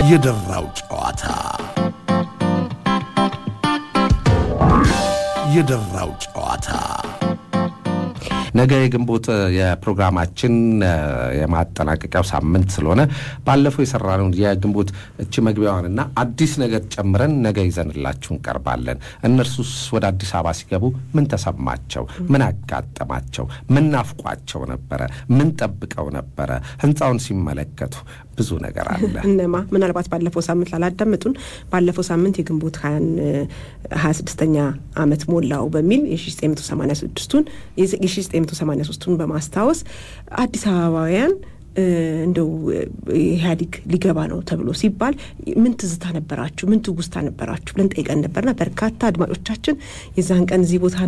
የደራው ጨዋታ የደራው ጨዋታ ነገ የግንቦት የፕሮግራማችን የማጠናቀቂያው ሳምንት ስለሆነ ባለፈው የሰራነው የግንቦት እቺ መግቢያዋንና አዲስ ነገር ጨምረን ነገ ይዘንላችሁ እንቀርባለን። እነርሱስ ወደ አዲስ አበባ ሲገቡ ምን ተሰማቸው? ምን አጋጠማቸው? ምን ናፍቋቸው ነበር? ምን ጠብቀው ነበር? ህንጻውን ሲመለከቱ ብዙ ነገር አለ። እነማ ምናልባት ባለፈው ሳምንት ላላዳመጡን ባለፈው ሳምንት የግንቦት 26ኛ ዓመት ሞላው በሚል የ1983ቱን በማስተዋወስ አዲስ አበባውያን እንደው ኢህአዲግ ሊገባ ነው ተብሎ ሲባል ምን ትዝታ ነበራችሁ ምን ትውስታ ነበራችሁ ብለን ጠይቀን ነበርና በርካታ አድማጮቻችን የዛን ቀን እዚህ ቦታ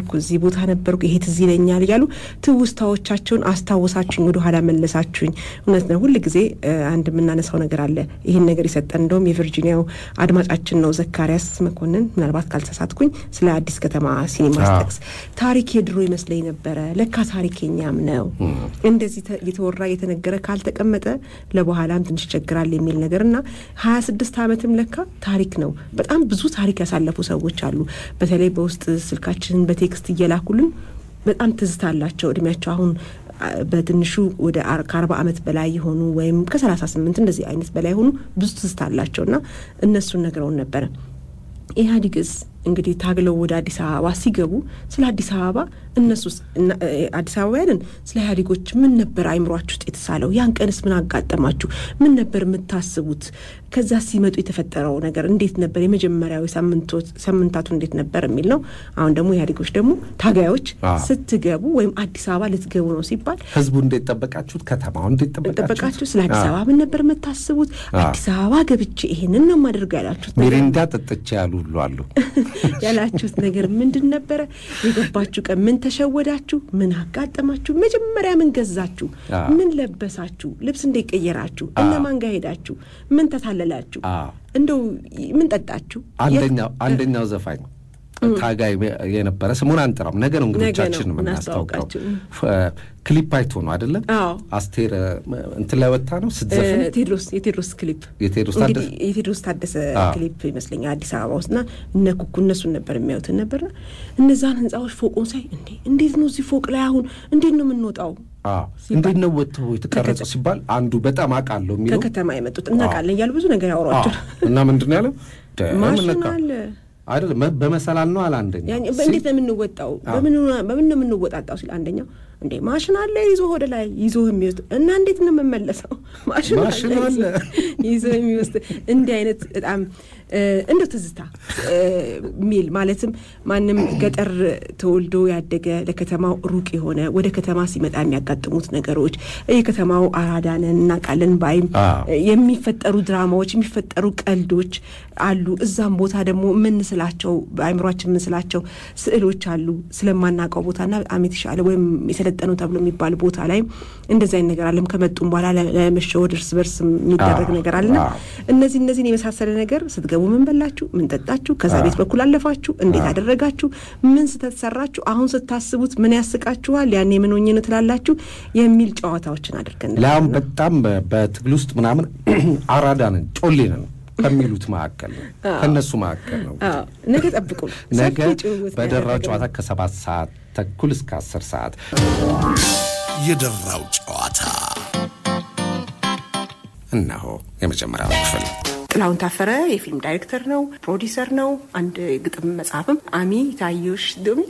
ነበርኩ ይሄ ትዝ ይለኛል ይላሉ። ትውስታዎቻቸውን አስተዋወሳችሁኝ ወደ ኋላ መለሳችሁኝ። እውነት ነው። ሁሉ ጊዜ አንድ ምናነሳው ነገር አለ። ይሄን ነገር ይሰጠን እንደውም የቨርጂኒያው አድማጫችን ነው ዘካሪያስ መኮንን ምናልባት ካልተሳሳትኩኝ ስለ አዲስ ከተማ ሲኒማ ስታክስ ታሪክ የድሮ ይመስለኝ ነበር ለካ ታሪኬኛም ነው እንደዚህ የተወራ የተነገረ ካልተቀመጠ ለበኋላም ትንሽ ቸግራል የሚል ነገርና 26 ዓመትም ለካ ታሪክ ነው። በጣም ብዙ ታሪክ ያሳለፉ ሰዎች አሉ። በተለይ በውስጥ ስልካችን በቴክስት እየላኩልን በጣም ትዝታላቸው እድሜያቸው አሁን በትንሹ ወደ 40 ዓመት በላይ የሆኑ ወይም ከ38 እንደዚህ አይነት በላይ ሆኑ ብዙ ትዝታላቸውና እነሱን ነግረውን ነበር። ኢህአዲግስ እንግዲህ ታግለው ወደ አዲስ አበባ ሲገቡ ስለ አዲስ አበባ እነሱስ አዲስ አበባውያን ስለ ኢህአዲጎች ምን ነበር አይምሯችሁ ውስጥ የተሳለው? ያን ቀንስ ምን አጋጠማችሁ? ምን ነበር የምታስቡት? ከዛ ሲመጡ የተፈጠረው ነገር እንዴት ነበር? የመጀመሪያው ሳምንታቱ እንዴት ነበር የሚል ነው። አሁን ደግሞ ኢህአዲጎች ደግሞ ታጋዮች ስትገቡ ወይም አዲስ አበባ ልትገቡ ነው ሲባል ህዝቡ እንዴት ጠበቃችሁት? ከተማው እንዴት ጠበቃችሁ? ስለ አዲስ አበባ ምን ነበር የምታስቡት? አዲስ አበባ ገብቼ ይሄንን ነው ማድረግ ያላችሁት? ሚሪንዳ ጠጥቼ ያሉ ሁሉ አሉ ያላችሁት ነገር ምንድን ነበር? የገባችሁ ቀን ምን ተሸወዳችሁ? ምን አጋጠማችሁ? መጀመሪያ ምን ገዛችሁ? ምን ለበሳችሁ? ልብስ እንደቀየራችሁ? እነማን ጋር ሄዳችሁ? ምን ተታለላችሁ? እንደው ምን ጠጣችሁ? አንደኛው ዘፋኝ ታጋይ የነበረ ስሙን አንጠራም ነገ ነው እንግዶቻችን ምናስተዋውቀው ክሊፕ አይቶ ነው አይደለ? አስቴር እንትን ላይ ወጣ ነው ስትዘፍን የቴድሮስ ክሊፕ የቴድሮስ ታደሰ ክሊፕ ይመስለኛል አዲስ አበባ ውስጥና እነኩኩ እነሱን ነበር የሚያዩት ነበርና እነዛን ህንጻዎች ፎቁን ሳይ እንዴት ነው እዚህ ፎቅ ላይ አሁን እንዴት ነው የምንወጣው? እንዴት ነው ወጥተው የተቀረጸው ሲባል አንዱ በጣም አቃለው የሚለው ከከተማ የመጡት እናቃለን ያሉ ብዙ ነገር ያወራቸው እና ምንድነው ያለው ማሽናል አይደለም በመሰላል ነው አለ አንደኛ ያኔ እንዴት ነው የምንወጣው? በምን ነው የምንወጣጣው ሲል አንደኛው እንዴ ማሽን አለ ይዞ ወደ ላይ ይዞ የሚወስድ እና እንዴት ነው የምመለሰው? ማሽን አለ ይዞ የሚወስድ እንዴ አይነት በጣም እንደው ትዝታ ሚል ማለትም ማንም ገጠር ተወልዶ ያደገ ለከተማው ሩቅ የሆነ ወደ ከተማ ሲመጣ የሚያጋጥሙት ነገሮች የከተማው አራዳነን እና ቃልን ባይም የሚፈጠሩ ድራማዎች የሚፈጠሩ ቀልዶች አሉ። እዛም ቦታ ደግሞ ምን ስላቸው በአይምሮአችን ምን ስላቸው ስዕሎች አሉ ስለማናቀው ቦታና አሜት ይሻለ ወይም የሰለጠነው ተብሎ የሚባል ቦታ ላይ እንደዛ አይነት ነገር አለም ከመጡም በኋላ ለመሸወድ እርስ በርስ የሚደረግ ነገር አለና እነዚህን የመሳሰለ ነገር ስትገቡ ምን በላችሁ ምን ጠጣችሁ ከዛ ቤት በኩል አለፋችሁ እንዴት አደረጋችሁ ምን ስተሰራችሁ አሁን ስታስቡት ምን ያስቃችኋል ያኔ ምን ሆኜ ነው ትላላችሁ የሚል ጨዋታዎችን አድርገን ላም በጣም በትግል ውስጥ ምናምን አራዳንን ጮሌንን ከሚሉት ማዕከል ነው ከነሱ ማዕከል ነው። ነገ ጠብቁ ነገ በደራው ጨዋታ ከ7 ሰዓት ተኩል እስከ 10 ሰዓት የደራው ጨዋታ እነሆ የመጀመሪያው ክፍል። ጥላውን ታፈረ የፊልም ዳይሬክተር ነው ፕሮዲዩሰር ነው። አንድ ግጥም መጽሐፍም አሚ ታዩሽ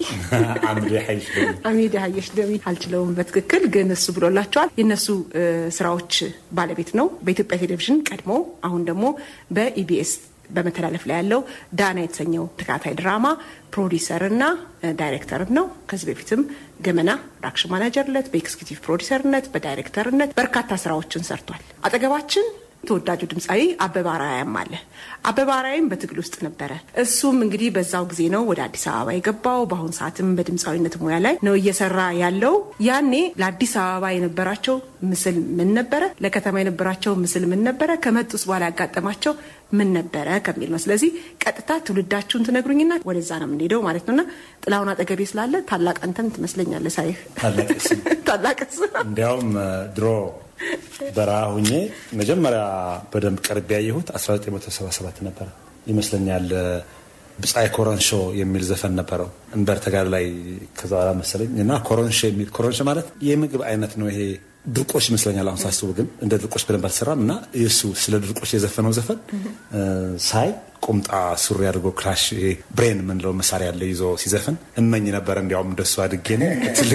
ደሚ አልችለውም በትክክል ግን እሱ ብሎላቸዋል። የነሱ ስራዎች ባለቤት ነው። በኢትዮጵያ ቴሌቪዥን ቀድሞ አሁን ደግሞ በኢቢኤስ በመተላለፍ ላይ ያለው ዳና የተሰኘው ተከታታይ ድራማ ፕሮዲዩሰርና ዳይሬክተር ነው። ከዚህ በፊትም ገመና ፕሮዳክሽን ማኔጀርነት በኤክስኪዩቲቭ ፕሮዲዩሰርነት በዳይሬክተርነት በርካታ ስራዎችን ሰርቷል። አጠገባችን ተወዳጁ ድምጻዊ አበባ አራያም አለ። አበባ አራያም በትግል ውስጥ ነበር። እሱም እንግዲህ በዛው ጊዜ ነው ወደ አዲስ አበባ የገባው። በአሁን ሰዓትም በድምጻዊነት ሙያ ላይ ነው እየሰራ ያለው። ያኔ ለአዲስ አበባ የነበራቸው ምስል ምን ነበረ? ለከተማ የነበራቸው ምስል ምን ነበረ? ከመጡስ በኋላ ያጋጠማቸው ምን ነበረ ከሚል ነው። ስለዚህ ቀጥታ ትውልዳችሁን ትነግሩኝና ወደዛ ነው የምንሄደው ማለት ነውና ጥላውን አጠገቤ ስላለ ታላቅ አንተን ትመስለኛለህ ሳይህ ታላቅስ እንዲያውም ድሮ በራሁኜ መጀመሪያ በደንብ ቀርብ ያየሁት 1977 ነበር ይመስለኛል። ብጻይ ኮረንሾ የሚል ዘፈን ነበረው እንበር ተጋር ላይ ከዛራ መሰለኝ እና ኮረንሾ ማለት የምግብ አይነት ነው። ይሄ ድርቆሽ ይመስለኛል አሁን ሳስበው፣ ግን እንደ ድርቆሽ በደንብ አልተሰራም እና እሱ ስለ ድርቆሽ የዘፈነው ዘፈን ሳይ ቁምጣ ሱሪ አድርጎ ክላሽ ብሬን ምን ነው መሳሪያ ያለ ይዞ ሲዘፈን እመኝ ነበር እንዲያውም እንደሱ አድጌ ነው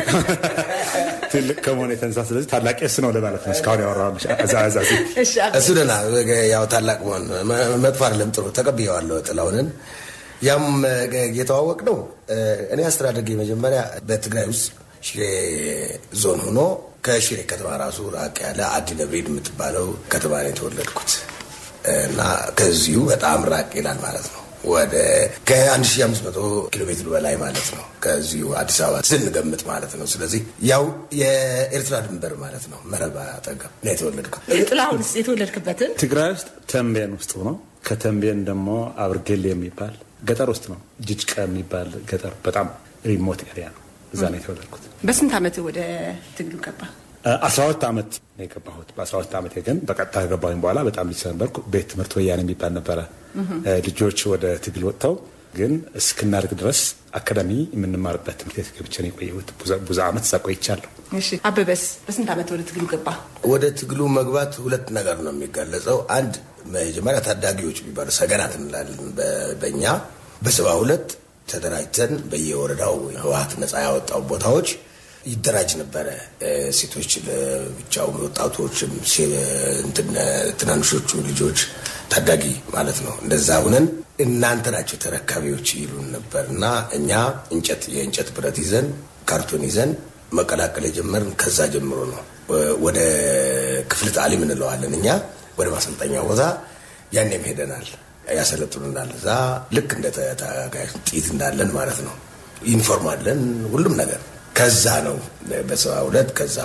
ትልቅ ከመሆነ የተነሳ። ስለዚህ ታላቅ እሱ ነው ለማለት ነው እስካሁን ያወራው አዛዛዚ እሱ ደና ያው ታላቅ መሆን መጥፎ አይደለም፣ ጥሩ ተቀብየዋለሁ ጥላውንን። ያም የተዋወቅ ነው እኔ አስተዳደጌ መጀመሪያ በትግራይ ውስጥ ሽሬ ዞን ሆኖ ከሽሬ ከተማ ራሱ ራቅ ያለ አዲ ነብሪድ የምትባለው ከተማ ነው የተወለድኩት እና ከዚሁ በጣም ራቅ ይላል ማለት ነው። ወደ ከ1500 ኪሎ ሜትር በላይ ማለት ነው ከዚሁ አዲስ አበባ ስንገምት ማለት ነው። ስለዚህ ያው የኤርትራ ድንበር ማለት ነው መረባ አጠገብ ነው የተወለድኩት። ጥላሁንስ የተወለድክበትን ትግራይ ውስጥ ተንቤን ውስጥ ነው። ከተንቤን ደግሞ አብርጌሌ የሚባል ገጠር ውስጥ ነው። ጅጅቃ የሚባል ገጠር በጣም ሪሞት ኤሪያ ነው። እዛ ነው የተወለድኩት። በስንት ዓመት ወደ ትግሉ ገባ? 12 ዓመት ነው የገባሁት። በ12 ዓመት ግን በቀጥታ ከገባሁኝ በኋላ በጣም ልጅ ነበርኩ። ቤት ትምህርት ወያኔ የሚባል ነበረ። ልጆች ወደ ትግል ወጥተው ግን እስክናድግ ድረስ አካዳሚ የምንማርበት ትምህርት ቤት ገብቼ ነው የቆየሁት። ብዙ ዓመት እዛ ቆይቻለሁ። እሺ አበበስ በስንት ዓመት ወደ ትግሉ ገባ? ወደ ትግሉ መግባት ሁለት ነገር ነው የሚገለጸው። አንድ መጀመሪያ ታዳጊዎች የሚባሉ ሰገናት እንላለን በእኛ በ72 ተደራጅተን በየወረዳው ህወሓት ነፃ ያወጣው ቦታዎች ይደራጅ ነበረ። ሴቶች ለብቻው፣ ወጣቶችም ትናንሾቹ ልጆች ታዳጊ ማለት ነው። እንደዛ ሆነን እናንተ ናቸው ተረካቢዎች ይሉን ነበርና እኛ የእንጨት ብረት ይዘን ካርቶን ይዘን መቀላቀል የጀመርን ከዛ ጀምሮ ነው። ወደ ክፍለ ጣሊም እንለዋለን እኛ ወደ ማሰልጠኛ ቦታ ያኔም ሄደናል። ያሰለጥኑናል እዛ ልክ እንደ ጥይት እንዳለን ማለት ነው። ኢንፎርማለን ሁሉም ነገር ከዛ ነው። በ72 ከዛ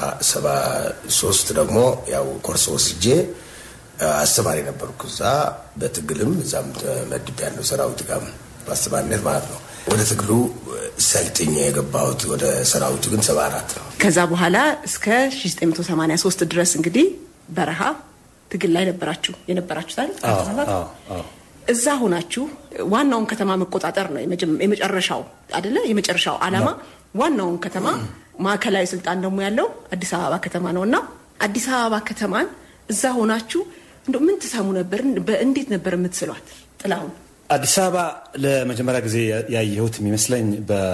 73 ደግሞ ያው ኮርስ ወስጄ አስተማሪ ነበርኩ እዛ በትግልም እዛም መድብ ያለው ሰራዊት ጋር በአስተማሪነት ማለት ነው። ወደ ትግሉ ሰልጥኜ የገባሁት ወደ ሰራዊቱ ግን 74 ነው። ከዛ በኋላ እስከ 1983 ድረስ እንግዲህ በረሃ ትግል ላይ የነበራችሁ ታዲያ እዛ ሆናችሁ ዋናውን ከተማ መቆጣጠር ነው የመጨረሻው አይደለ? የመጨረሻው ዓላማ ዋናውን ከተማ ማዕከላዊ ስልጣን ደግሞ ያለው አዲስ አበባ ከተማ ነውና አዲስ አበባ ከተማን እዛ ሆናችሁ እንደው ምን ተሰሙ ነበር? እንዴት ነበር የምትስሏት? ጥላሁን አዲስ አበባ ለመጀመሪያ ጊዜ ያየሁት የሚመስለኝ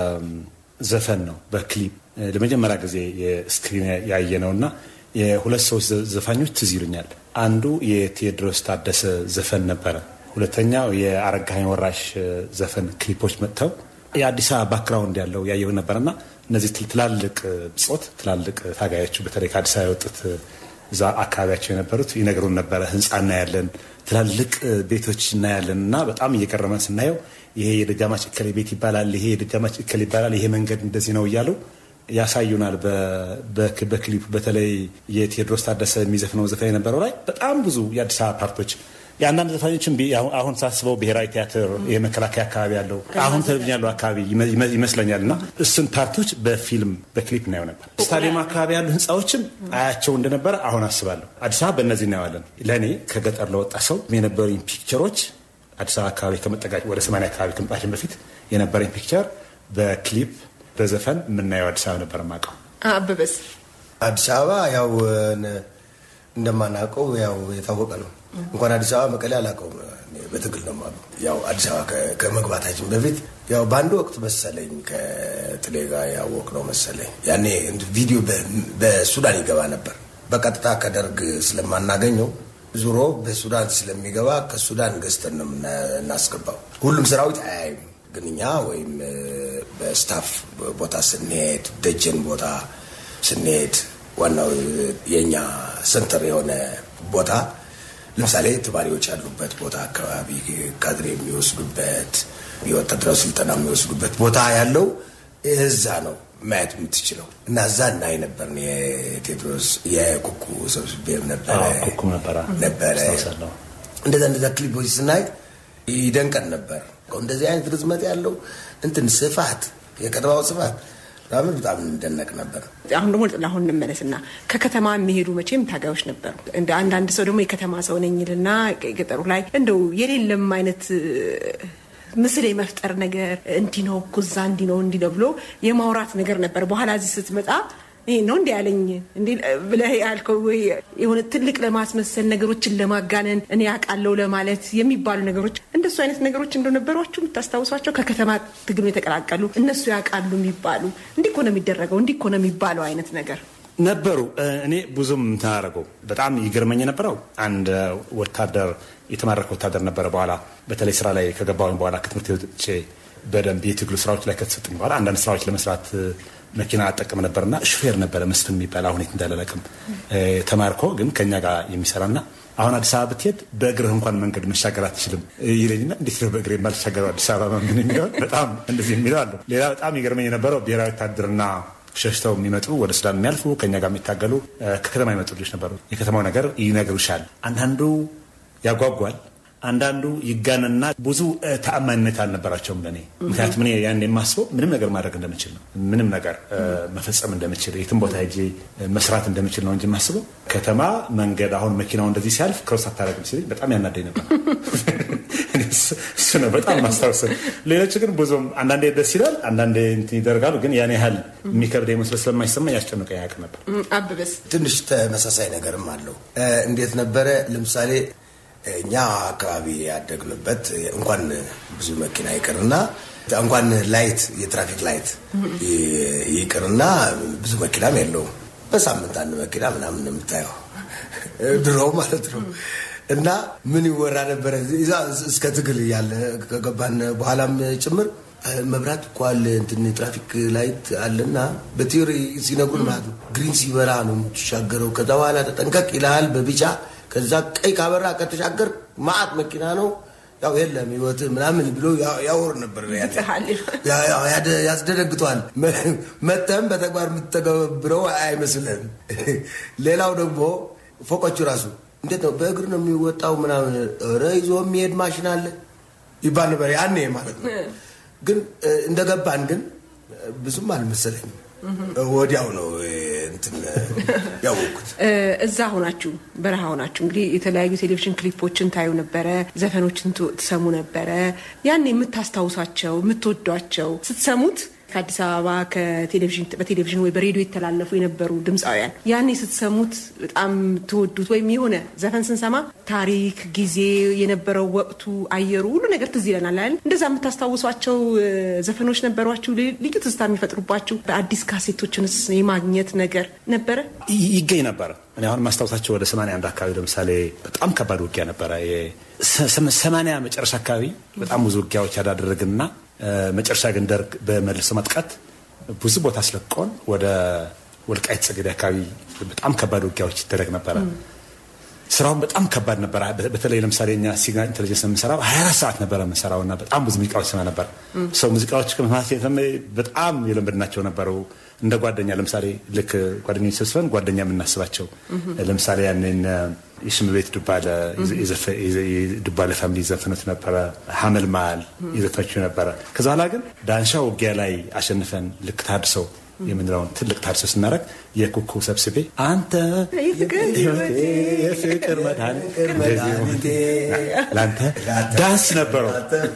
በዘፈን ነው፣ በክሊፕ ለመጀመሪያ ጊዜ የስክሪን ያየነውና የሁለት ሰዎች ዘፋኞች ትዝ ይሉኛል። አንዱ የቴዎድሮስ ታደሰ ዘፈን ነበረ። ሁለተኛው የአረጋኸኝ ወራሽ ዘፈን ክሊፖች መጥተው የአዲስ አበባ ባክግራውንድ ያለው ያየው ነበርና እነዚህ ትላልቅ ብጾት ትላልቅ ታጋዮች በተለይ ከአዲስ አበባ የወጡት እዛ አካባቢያቸው የነበሩት ይነግሩን ነበረ። ህንጻ እናያለን፣ ትላልቅ ቤቶች እናያለንና በጣም እየቀረመን ስናየው ይሄ የደጃማች እከሌ ቤት ይባላል፣ ይሄ የደጃማች እከሌ ይባላል፣ ይሄ መንገድ እንደዚህ ነው እያሉ ያሳዩናል። በክሊፕ በተለይ የቴዎድሮስ ታደሰ የሚዘፍነው ዘፈን የነበረው ላይ በጣም ብዙ የአዲስ አበባ ፓርቶች የአንዳንድ ዘፋኞችን አሁን ሳስበው ብሔራዊ ቲያትር የመከላከያ አካባቢ ያለው አሁን ቴሌቪዥን ያለው አካባቢ ይመስለኛልና እሱን ፓርቶች በፊልም በክሊፕ እናየው ነበር። ስታዲየም አካባቢ ያሉ ህንፃዎችም አያቸው እንደነበረ አሁን አስባለሁ። አዲስ አበባ በእነዚህ እናየዋለን። ለእኔ ከገጠር ለወጣ ሰው የነበሩኝ ፒክቸሮች አዲስ አበባ አካባቢ ከመጠጋጭ ወደ 80 አካባቢ ከመጣችን በፊት የነበረኝ ፒክቸር በክሊፕ በዘፈን የምናየው አዲስ አበባ ነበር የማውቀው። አበበስ? አዲስ አበባ ያው እንደማናውቀው ያው የታወቀ ነው። እንኳን አዲስ አበባ መቀሌ አላውቀውም፣ በትግል ነው ማለት። ያው አዲስ አበባ ከመግባታችን በፊት ያው በአንድ ወቅት መሰለኝ ከጥሌ ጋር ያወቅነው መሰለኝ። ያኔ ቪዲዮ በሱዳን ይገባ ነበር። በቀጥታ ከደርግ ስለማናገኘው ዙሮ በሱዳን ስለሚገባ ከሱዳን ገዝተን ነው እናስገባው። ሁሉም ሰራዊት አያይም፣ ግን እኛ ወይም በስታፍ ቦታ ስንሄድ ደጀን ቦታ ስንሄድ ዋናው የኛ ሰንተር የሆነ ቦታ ለምሳሌ ተማሪዎች ያሉበት ቦታ አካባቢ ካድሬ የሚወስዱበት የወታደራዊ ስልጠና የሚወስዱበት ቦታ ያለው እዛ ነው ማየት የምትችለው። እና እዛ እናይ ነበር። የቴዎድሮስ የኩኩ ሰብስቤም ነበረ እንደዛ ክሊፖች ስናይ ይደንቀን ነበር። እንደዚህ አይነት ርዝመት ያለው እንትን ስፋት የከተማው ስፋት በጣም እንደነቅ ነበር። አሁን ደግሞ ለአሁን እንመለስና ከከተማ የሚሄዱ መቼም ታጋዮች ነበሩ። እንደ አንዳንድ ሰው ደግሞ የከተማ ሰው ነኝልና ገጠሩ ላይ እንደው የሌለም አይነት ምስል የመፍጠር ነገር እንዲህ ነው ኩዛ እንዲህ ነው ብሎ የማውራት ነገር ነበር። በኋላ እዚህ ስትመጣ ይሄ ነው እንዴ ያለኝ እንዴ ብለህ ያልከው ወይ የሆነ ትልቅ ለማስመሰል ነገሮችን ለማጋነን እኔ ያቃለው ለማለት የሚባሉ ነገሮች እንደሱ አይነት ነገሮች እንደነበሯችሁ የምታስታውሷቸው ከከተማ ትግሉ የተቀላቀሉ እነሱ ያቃሉ የሚባሉ እንዲህ እኮ ነው የሚደረገው እንዲህ እኮ ነው የሚባለው አይነት ነገር ነበሩ። እኔ ብዙም ታረገው በጣም ይገርመኝ ነበረው። አንድ ወታደር የተማረከ ወታደር ነበረ። በኋላ በተለይ ስራ ላይ ከገባው በኋላ ከትምህርት ወጥቼ በደንብ የትግሉ ስራዎች ላይ ከተሰጠኝ በኋላ አንዳንድ ስራዎች ለመስራት መኪና አጠቅም ነበርና ሹፌር ነበረ መስፍን የሚባል አሁን የት እንዳለለቅም ተማርኮ ግን ከኛ ጋር የሚሰራና አሁን አዲስ አበባ ብትሄድ በእግርህ እንኳን መንገድ መሻገር አትችልም ይለኝና እንዴት ነው በእግሬ የማልሻገረው አዲስ አበባ ምን የሚለው በጣም እንደዚህ የሚለው አለ። ሌላ በጣም ይገርመኝ የነበረው ብሔራዊ ወታደርና ሸሽተው የሚመጡ ወደ ሱዳን የሚያልፉ ከኛ ጋር የሚታገሉ ከከተማ ይመጡ ልጆች ነበሩ። የከተማው ነገር ይነግሩሻል። አንዳንዱ ያጓጓል፣ አንዳንዱ ይጋነና ብዙ ተአማኝነት አልነበራቸውም ለኔ። ምክንያቱም እኔ ያን የማስበው ምንም ነገር ማድረግ እንደምችል ነው፣ ምንም ነገር መፈጸም እንደምችል የትም ቦታ ሄጄ መስራት እንደምችል ነው እንጂ የማስበው ከተማ መንገድ አሁን መኪናው እንደዚህ ሲያልፍ ክሮስ አታደርግም ሲለኝ በጣም ያናደኝ ነበር። እሱ ነው በጣም ማስታወሰው። ሌሎች ግን ብዙም አንዳንዴ ደስ ይላል፣ አንዳንዴ እንትን ይደረጋሉ። ግን ያን ያህል የሚከብድ መስሎ ስለማይሰማኝ ያስጨንቀኝ ያውቅ ነበር። አብበስ ትንሽ ተመሳሳይ ነገርም አለው። እንዴት ነበረ? ለምሳሌ እኛ አካባቢ ያደግንበት እንኳን ብዙ መኪና ይቅርና እንኳን ላይት የትራፊክ ላይት ይቅርና ብዙ መኪናም የለውም። በሳምንት አንድ መኪና ምናምን የምታየው ድሮ ማለት ነው። እና ምን ይወራ ነበረ እስከ ትግል ያለ ከገባን በኋላም ጭምር መብራት እኮ አለ እንትን ትራፊክ ላይት አለና በቲዮሪ ሲነግሩን ማለት ነው ግሪን ሲበራ ነው የምትሻገረው። ከዛ በኋላ ተጠንቀቅ ይልሃል በቢጫ። ከዛ ቀይ ካበራ ከተሻገር ማአት መኪና ነው ያው የለም ህይወት ምናምን ብሎ ያወር ነበር። ያስደነግጧል። መተም በተግባር የምትተገብረው አይመስልም። ሌላው ደግሞ ፎቆቹ ራሱ እንዴት ነው በእግር ነው የሚወጣው ምናምን ረይዞ የሚሄድ ማሽን አለ ይባል ነበር ያኔ ማለት ነው። ግን እንደገባን ግን ብዙም አልመሰለኝም። ወዲያው ነው እንትን ያወቁት። እዛ ሆናችሁ በረሃ ሆናችሁ እንግዲህ የተለያዩ ቴሌቪዥን ክሊፖችን ታዩ ነበረ፣ ዘፈኖችን ትሰሙ ነበረ። ያኔ የምታስታውሳቸው የምትወዷቸው ስትሰሙት ከአዲስ አበባ በቴሌቪዥን ወይ በሬዲዮ የተላለፉ የነበሩ ድምፃውያን ያኔ ስትሰሙት በጣም ትወዱት ወይም የሆነ ዘፈን ስንሰማ ታሪክ ጊዜ የነበረው ወቅቱ አየሩ ሁሉ ነገር ትዝ ይለናል አይደል? እንደዛ የምታስታውሷቸው ዘፈኖች ነበሯችሁ ልዩ ትዝታ የሚፈጥሩባችሁ? በአዲስ ካሴቶችንስ የማግኘት ነገር ነበረ? ይገኝ ነበር። እኔ አሁን ማስታወሳቸው ወደ 81 አካባቢ ለምሳሌ በጣም ከባድ ውጊያ ነበረ። 80 መጨረሻ አካባቢ በጣም ብዙ ውጊያዎች ያዳደረግንና መጨረሻ ግን ደርግ በመልሶ ማጥቃት ብዙ ቦታ አስለቆን ወደ ወልቃይት ጠገዴ አካባቢ በጣም ከባድ ውጊያዎች ይደረግ ነበረ። ስራውን በጣም ከባድ ነበር። በተለይ ለምሳሌ እኛ ሲግናል ኢንተለጀንስ የምንሰራው 24 ሰዓት ነበር የምንሰራውና በጣም ብዙ ሙዚቃዎች ሰማ ነበር። ሰው ሙዚቃዎች ከመስማት በጣም የለመድናቸው ነበሩ። እንደ ጓደኛ ለምሳሌ ልክ ጓደኞች ሰብስበን ጓደኛ የምናስባቸው ለምሳሌ ያንን የሽምቤት ዱባለ ፋሚሊ ዘፈኖች ነበረ፣ ሐመልማል ይዘፈችው ነበረ። ከዛ በኋላ ግን ዳንሻ ውጊያ ላይ አሸንፈን ልክ ታድሰው የምንለውን ትልቅ ታድሶ ስናደርግ የኩኩ ሰብስቤ አንተ የፍቅር መድኃኒቴ ለአንተ ዳንስ ነበረው።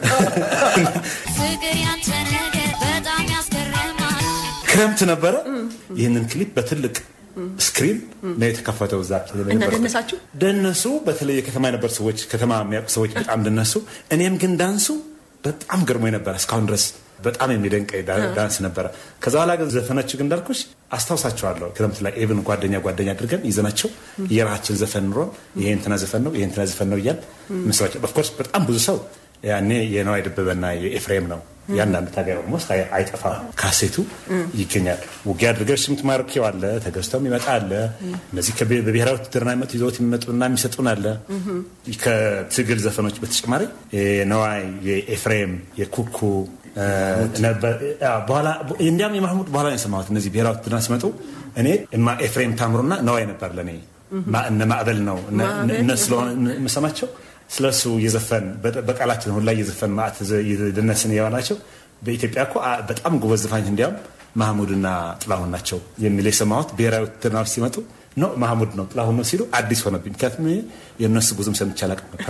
ክረምት ነበረ። ይህንን ክሊፕ በትልቅ ስክሪን ነው የተከፈተው። እዛ ደነሱ። በተለይ ከተማ የነበሩ ሰዎች ከተማ የሚያውቁ ሰዎች በጣም ደነሱ። እኔም ግን ዳንሱ በጣም ገርሞኝ ነበር። እስካሁን ድረስ በጣም የሚደንቀኝ ዳንስ ነበረ። ከዛ በኋላ ግን ዘፈኖች ግን እንዳልኩሽ አስታውሳቸዋለሁ። ክረምት ላይ ኤቭን ጓደኛ አድርገን ይዘናቸው የራሳችን ዘፈን ኑሮን ይሄ እንትና ዘፈን ነው እያል መስራቸው። ኦፍኮርስ በጣም ብዙ ሰው ያኔ የነዋይ ደበበና የኤፍሬም ነው። ያንዳንዱ ታጋይ ኦልሞስት አይጠፋም። ካሴቱ ይገኛል። ውጊያ አድርገሽ የምትማርከው አለ፣ ተገዝተውም ይመጣ አለ። እነዚህ በብሔራዊ ውትድርና ይዘውት የሚመጡና የሚሰጡን አለ። ከትግል ዘፈኖች በተጨማሪ የነዋይ የኤፍሬም የኩኩ ነበር። በኋላ እንዲያም የማህሙድ በኋላ ነው የሰማሁት። እነዚህ ብሔራዊ ውትድርና ሲመጡ እኔ ኤፍሬም ታምሩና ነዋይ ነበር ለኔ እነ ማዕበል ነው እነሱ የምሰማቸው። ስለሱ የዘፈን በቃላችን ሁላ የዘፈን ማዕት የደነስን የዋናቸው በኢትዮጵያ እኮ በጣም ጎበዝ ዘፋኝ እንዲያውም ማህሙድና ጥላሁን ናቸው የሚል የሰማሁት ብሔራዊ ውትድርናዎች ሲመጡ ነው ማህሙድ ነው ጥላሁን ነው ሲሉ አዲስ ሆነብኝ። ምክንያቱም የነሱ ብዙም ሰምቼ አላውቅም ነበር።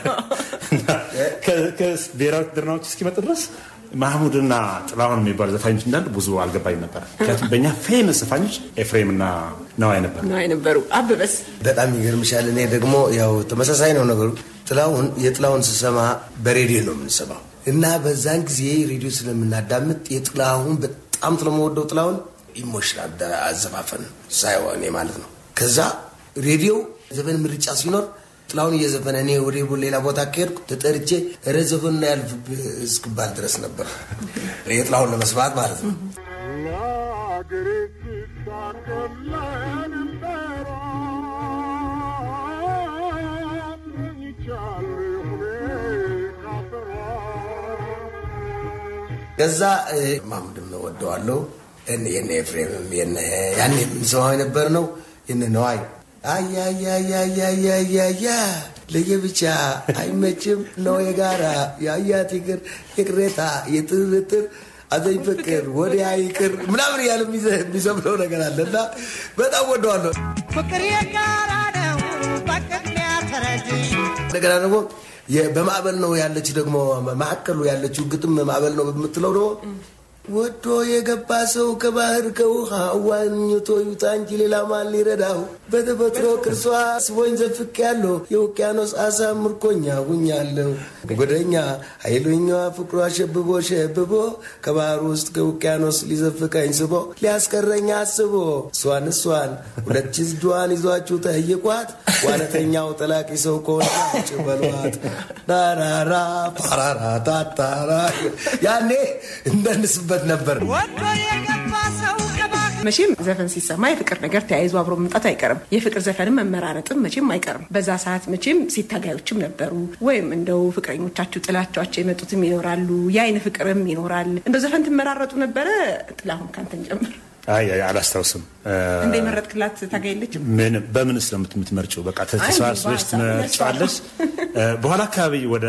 ከብሔራዊ ውትድርናዎች እስኪመጡ ድረስ ማህሙድና ጥላሁን የሚባሉ ዘፋኞች እንዳሉ ብዙ አልገባኝ ነበር። ምክንያቱም በእኛ ፌመስ ዘፋኞች ኤፍሬምና ነዋይ ነበሩ። አበበስ በጣም ይገርምሻል። እኔ ደግሞ ያው ተመሳሳይ ነው ነገሩ። የጥላሁን ስሰማ በሬዲዮ ነው የምንሰማው እና በዛን ጊዜ ሬዲዮ ስለምናዳምጥ የጥላሁን በጣም ስለምወደው ጥላሁን ኢሞሽናል አዘፋፈን ሳይሆን ማለት ነው። ከዛ ሬዲዮ ዘፈን ምርጫ ሲኖር ጥላሁን እየዘፈነ እኔ ወደ ሌላ ቦታ ከሄድኩ ተጠርቼ ረዘፈና ያልፍ እስክባል ድረስ ነበር የጥላሁን ለመስማት ማለት ነው። ከዛ ማሙድም ወደዋለሁ የኔ ኤፍሬም ያኔ የምንሰማው የነበር ነው የኔ ነዋይ አያያያያያያ ለየብቻ አይመችም ነው የጋራ ያያት ይቅር የቅሬታ የጥርጥር አዘኝ ፍቅር ወዲያ ይቅር ምናምን ያለ የሚዘምረው ነገር አለና በጣም ወደዋለሁ። ፍቅር የጋራ ነው በቅድሚያ ተረጅሽ እንደገና ደግሞ በማዕበል ነው ያለች ደግሞ ማዕከሉ ያለችው ግጥም ማዕበል ነው በምትለው ነው ወዶ የገባ ሰው ከባህር ከውሃ ዋኝቶ ይውጣ እንጂ ሌላ ማን ሊረዳው በተፈጥሮ ቅርሷ ስቦኝ ዘፍቅ ያለው የውቅያኖስ አሳ ምርኮኛ ሁኛለሁ ጎደኛ ኃይለኛዋ ፍቅሯ ሸብቦ ከባህር ውስጥ ከውቅያኖስ ሊዘፍቀኝ ስቦ ሊያስቀረኝ አስቦ እሷን ሁለት ጅዋን ይዟችሁ ጠይቋት ዋነተኛው ጠላቂ ሰው ከሆነች በሏት ዳራራ ፓራራ ታታራ ያኔ እንደንስበት ነበር። መቼም ዘፈን ሲሰማ የፍቅር ነገር ተያይዞ አብሮ መምጣት አይቀርም። የፍቅር ዘፈንም መመራረጥም መቼም አይቀርም። በዛ ሰዓት መቼም ሲታጋዮችም ነበሩ ወይም እንደው ፍቅረኞቻችሁ ጥላቻቸው የመጡትም ይኖራሉ። ያይነ ፍቅርም ይኖራል። እንደው ዘፈን ትመራረጡ ነበረ? ጥላሁን ካንተን ጀምር። አይ አላስታውስም። እንደ መረጥክላት ታጋይልች በምን ስለምትመርጪው በቃ ተስፋስበሽ ትመርጫለሽ። በኋላ አካባቢ ወደ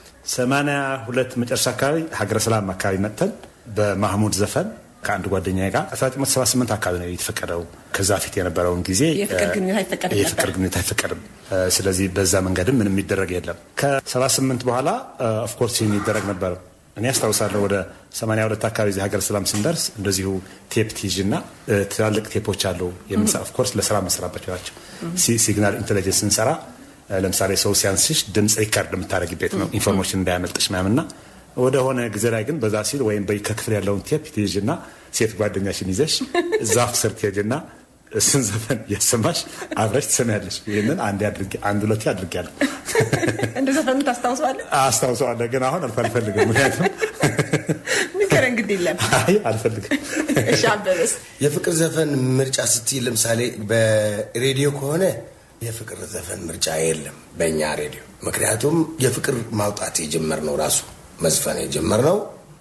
82 መጨረሻ አካባቢ ሀገረ ሰላም አካባቢ መጥተን በማህሙድ ዘፈን ከአንድ ጓደኛዬ ጋር 1978 አካባቢ ነው የተፈቀደው። ከዛ ፊት የነበረውን ጊዜ የፍቅር ግንኙነት አይፈቀድም። ስለዚህ በዛ መንገድም ምንም የሚደረግ የለም። ከ78 በኋላ ኦፍ ኮርስ የሚደረግ ነበር። እኔ አስታውሳለሁ ወደ 82 አካባቢ እዚህ ሀገረ ሰላም ስንደርስ እንደዚሁ ቴፕ ቲጅና ትላልቅ ቴፖች አሉ ኦፍ ኮርስ ለስራ መስራባቸው ናቸው። ሲግናል ኢንተለጀንስ እንሰራ ለምሳሌ ሰው ሲያንስሽ ድምጽ ሪካርድ የምታረጊበት ነው ኢንፎርሜሽን እንዳያመልጥሽ ምናምንና ወደ ሆነ ጊዜ ላይ ግን በዛ ሲል ወይም በከክፍል ያለውን ቴፕ ትይዥና ሴት ጓደኛሽን ይዘሽ ዛፍ ስር ትሄጂና እሱን ዘፈን ያሰማሽ አብረሽ ትሰማያለሽ። ይሄንን አንድ ሁለቴ አድርጌያለሁ። እንደ ዘፈኑ ታስታውሰዋለህ? አስታውሰዋለሁ ግን አሁን አልፈልግም። ምክንያቱም ንገረን እንግዲህ የለም። አይ አልፈልግም። እሺ አበበስ? የፍቅር ዘፈን ምርጫ ስትይ ለምሳሌ በሬዲዮ ከሆነ የፍቅር ዘፈን ምርጫ የለም በእኛ ሬዲዮ። ምክንያቱም የፍቅር ማውጣት የጀመርነው ራሱ መዝፈን የጀመርነው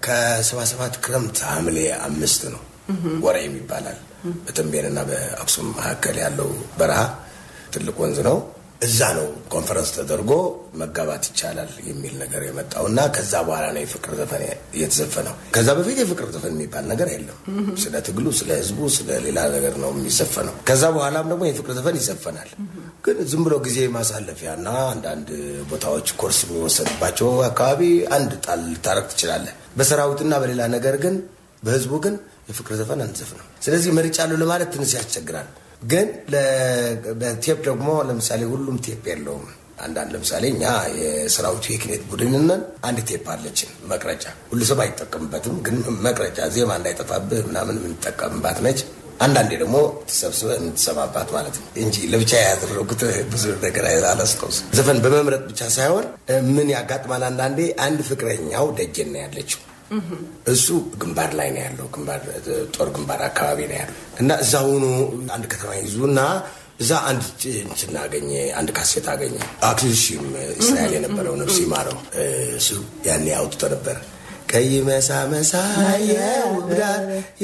ከ77 ክረምት ሐምሌ 5 ነው። ወሬም ይባላል። በተንቤንና በአክሱም መካከል ያለው በረሃ ትልቅ ወንዝ ነው። እዛ ነው ኮንፈረንስ ተደርጎ መጋባት ይቻላል የሚል ነገር የመጣውና ከዛ በኋላ ነው የፍቅር ዘፈን የተዘፈነው። ከዛ በፊት የፍቅር ዘፈን የሚባል ነገር የለም። ስለ ትግሉ፣ ስለ ህዝቡ፣ ስለ ሌላ ነገር ነው የሚዘፈነው። ከዛ በኋላም ደግሞ የፍቅር ዘፈን ይዘፈናል። ግን ዝም ብሎ ጊዜ ማሳለፊያና አንዳንድ ቦታዎች ኮርስ የሚወሰድባቸው አካባቢ አንድ ጣል ታረክ ትችላለህ። በሰራዊትና በሌላ ነገር ግን በህዝቡ ግን የፍቅር ዘፈን አንዘፍንም። ስለዚህ መርጫለሁ ለማለት ትንሽ ያስቸግራል። ግን ለቴፕ ደግሞ ለምሳሌ ሁሉም ቴፕ የለውም። አንዳንድ ለምሳሌ እኛ የሰራዊቱ የክኔት ቡድንና አንድ ቴፕ አለችን መቅረጫ። ሁሉ ሰው አይጠቀምበትም፣ ግን መቅረጫ ዜማ እንዳይጠፋብህ ምናምን የምንጠቀምባት ነች። አንዳንዴ ደግሞ ተሰብስበህ የምትሰማባት ማለት ነው እንጂ ለብቻ ያደረጉት ብዙ ነገር አላስታውስም። ዘፈን በመምረጥ ብቻ ሳይሆን ምን ያጋጥማል አንዳንዴ አንድ ፍቅረኛው ደጀና ያለችው እሱ ግንባር ላይ ነው ያለው፣ ጦር ግንባር አካባቢ ነው ያለው እና እዛውኑ አንድ ከተማ ይዙና እዛ አንድ እናገኘ አንድ ካሴት አገኘ። አክሊልሽም እስራኤል የነበረው ነፍስ ይማረው እሱ ያኔ አውጥቶ ነበር። ቀይ መሳ የውዳር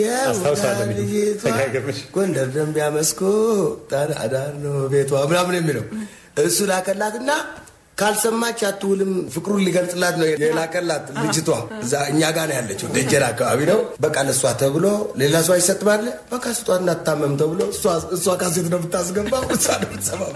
ጎንደር ደንቢያ መስኮ ታዳዳር ነው ቤቷ ምናምን የሚለው እሱ ላከላትና ካልሰማች አትውልም። ፍቅሩን ሊገልጽላት ነው የላከላት ልጅቷ። እዛ እኛ ጋር ነው ያለችው ደጀራ አካባቢ ነው። በቃ ለሷ ተብሎ ሌላ ሰው አይሰጥም። በቃ ስጧት እናታመም ተብሎ እሷ ካሴት ነው የምታስገባው። እሷ ነው የምትሰማው።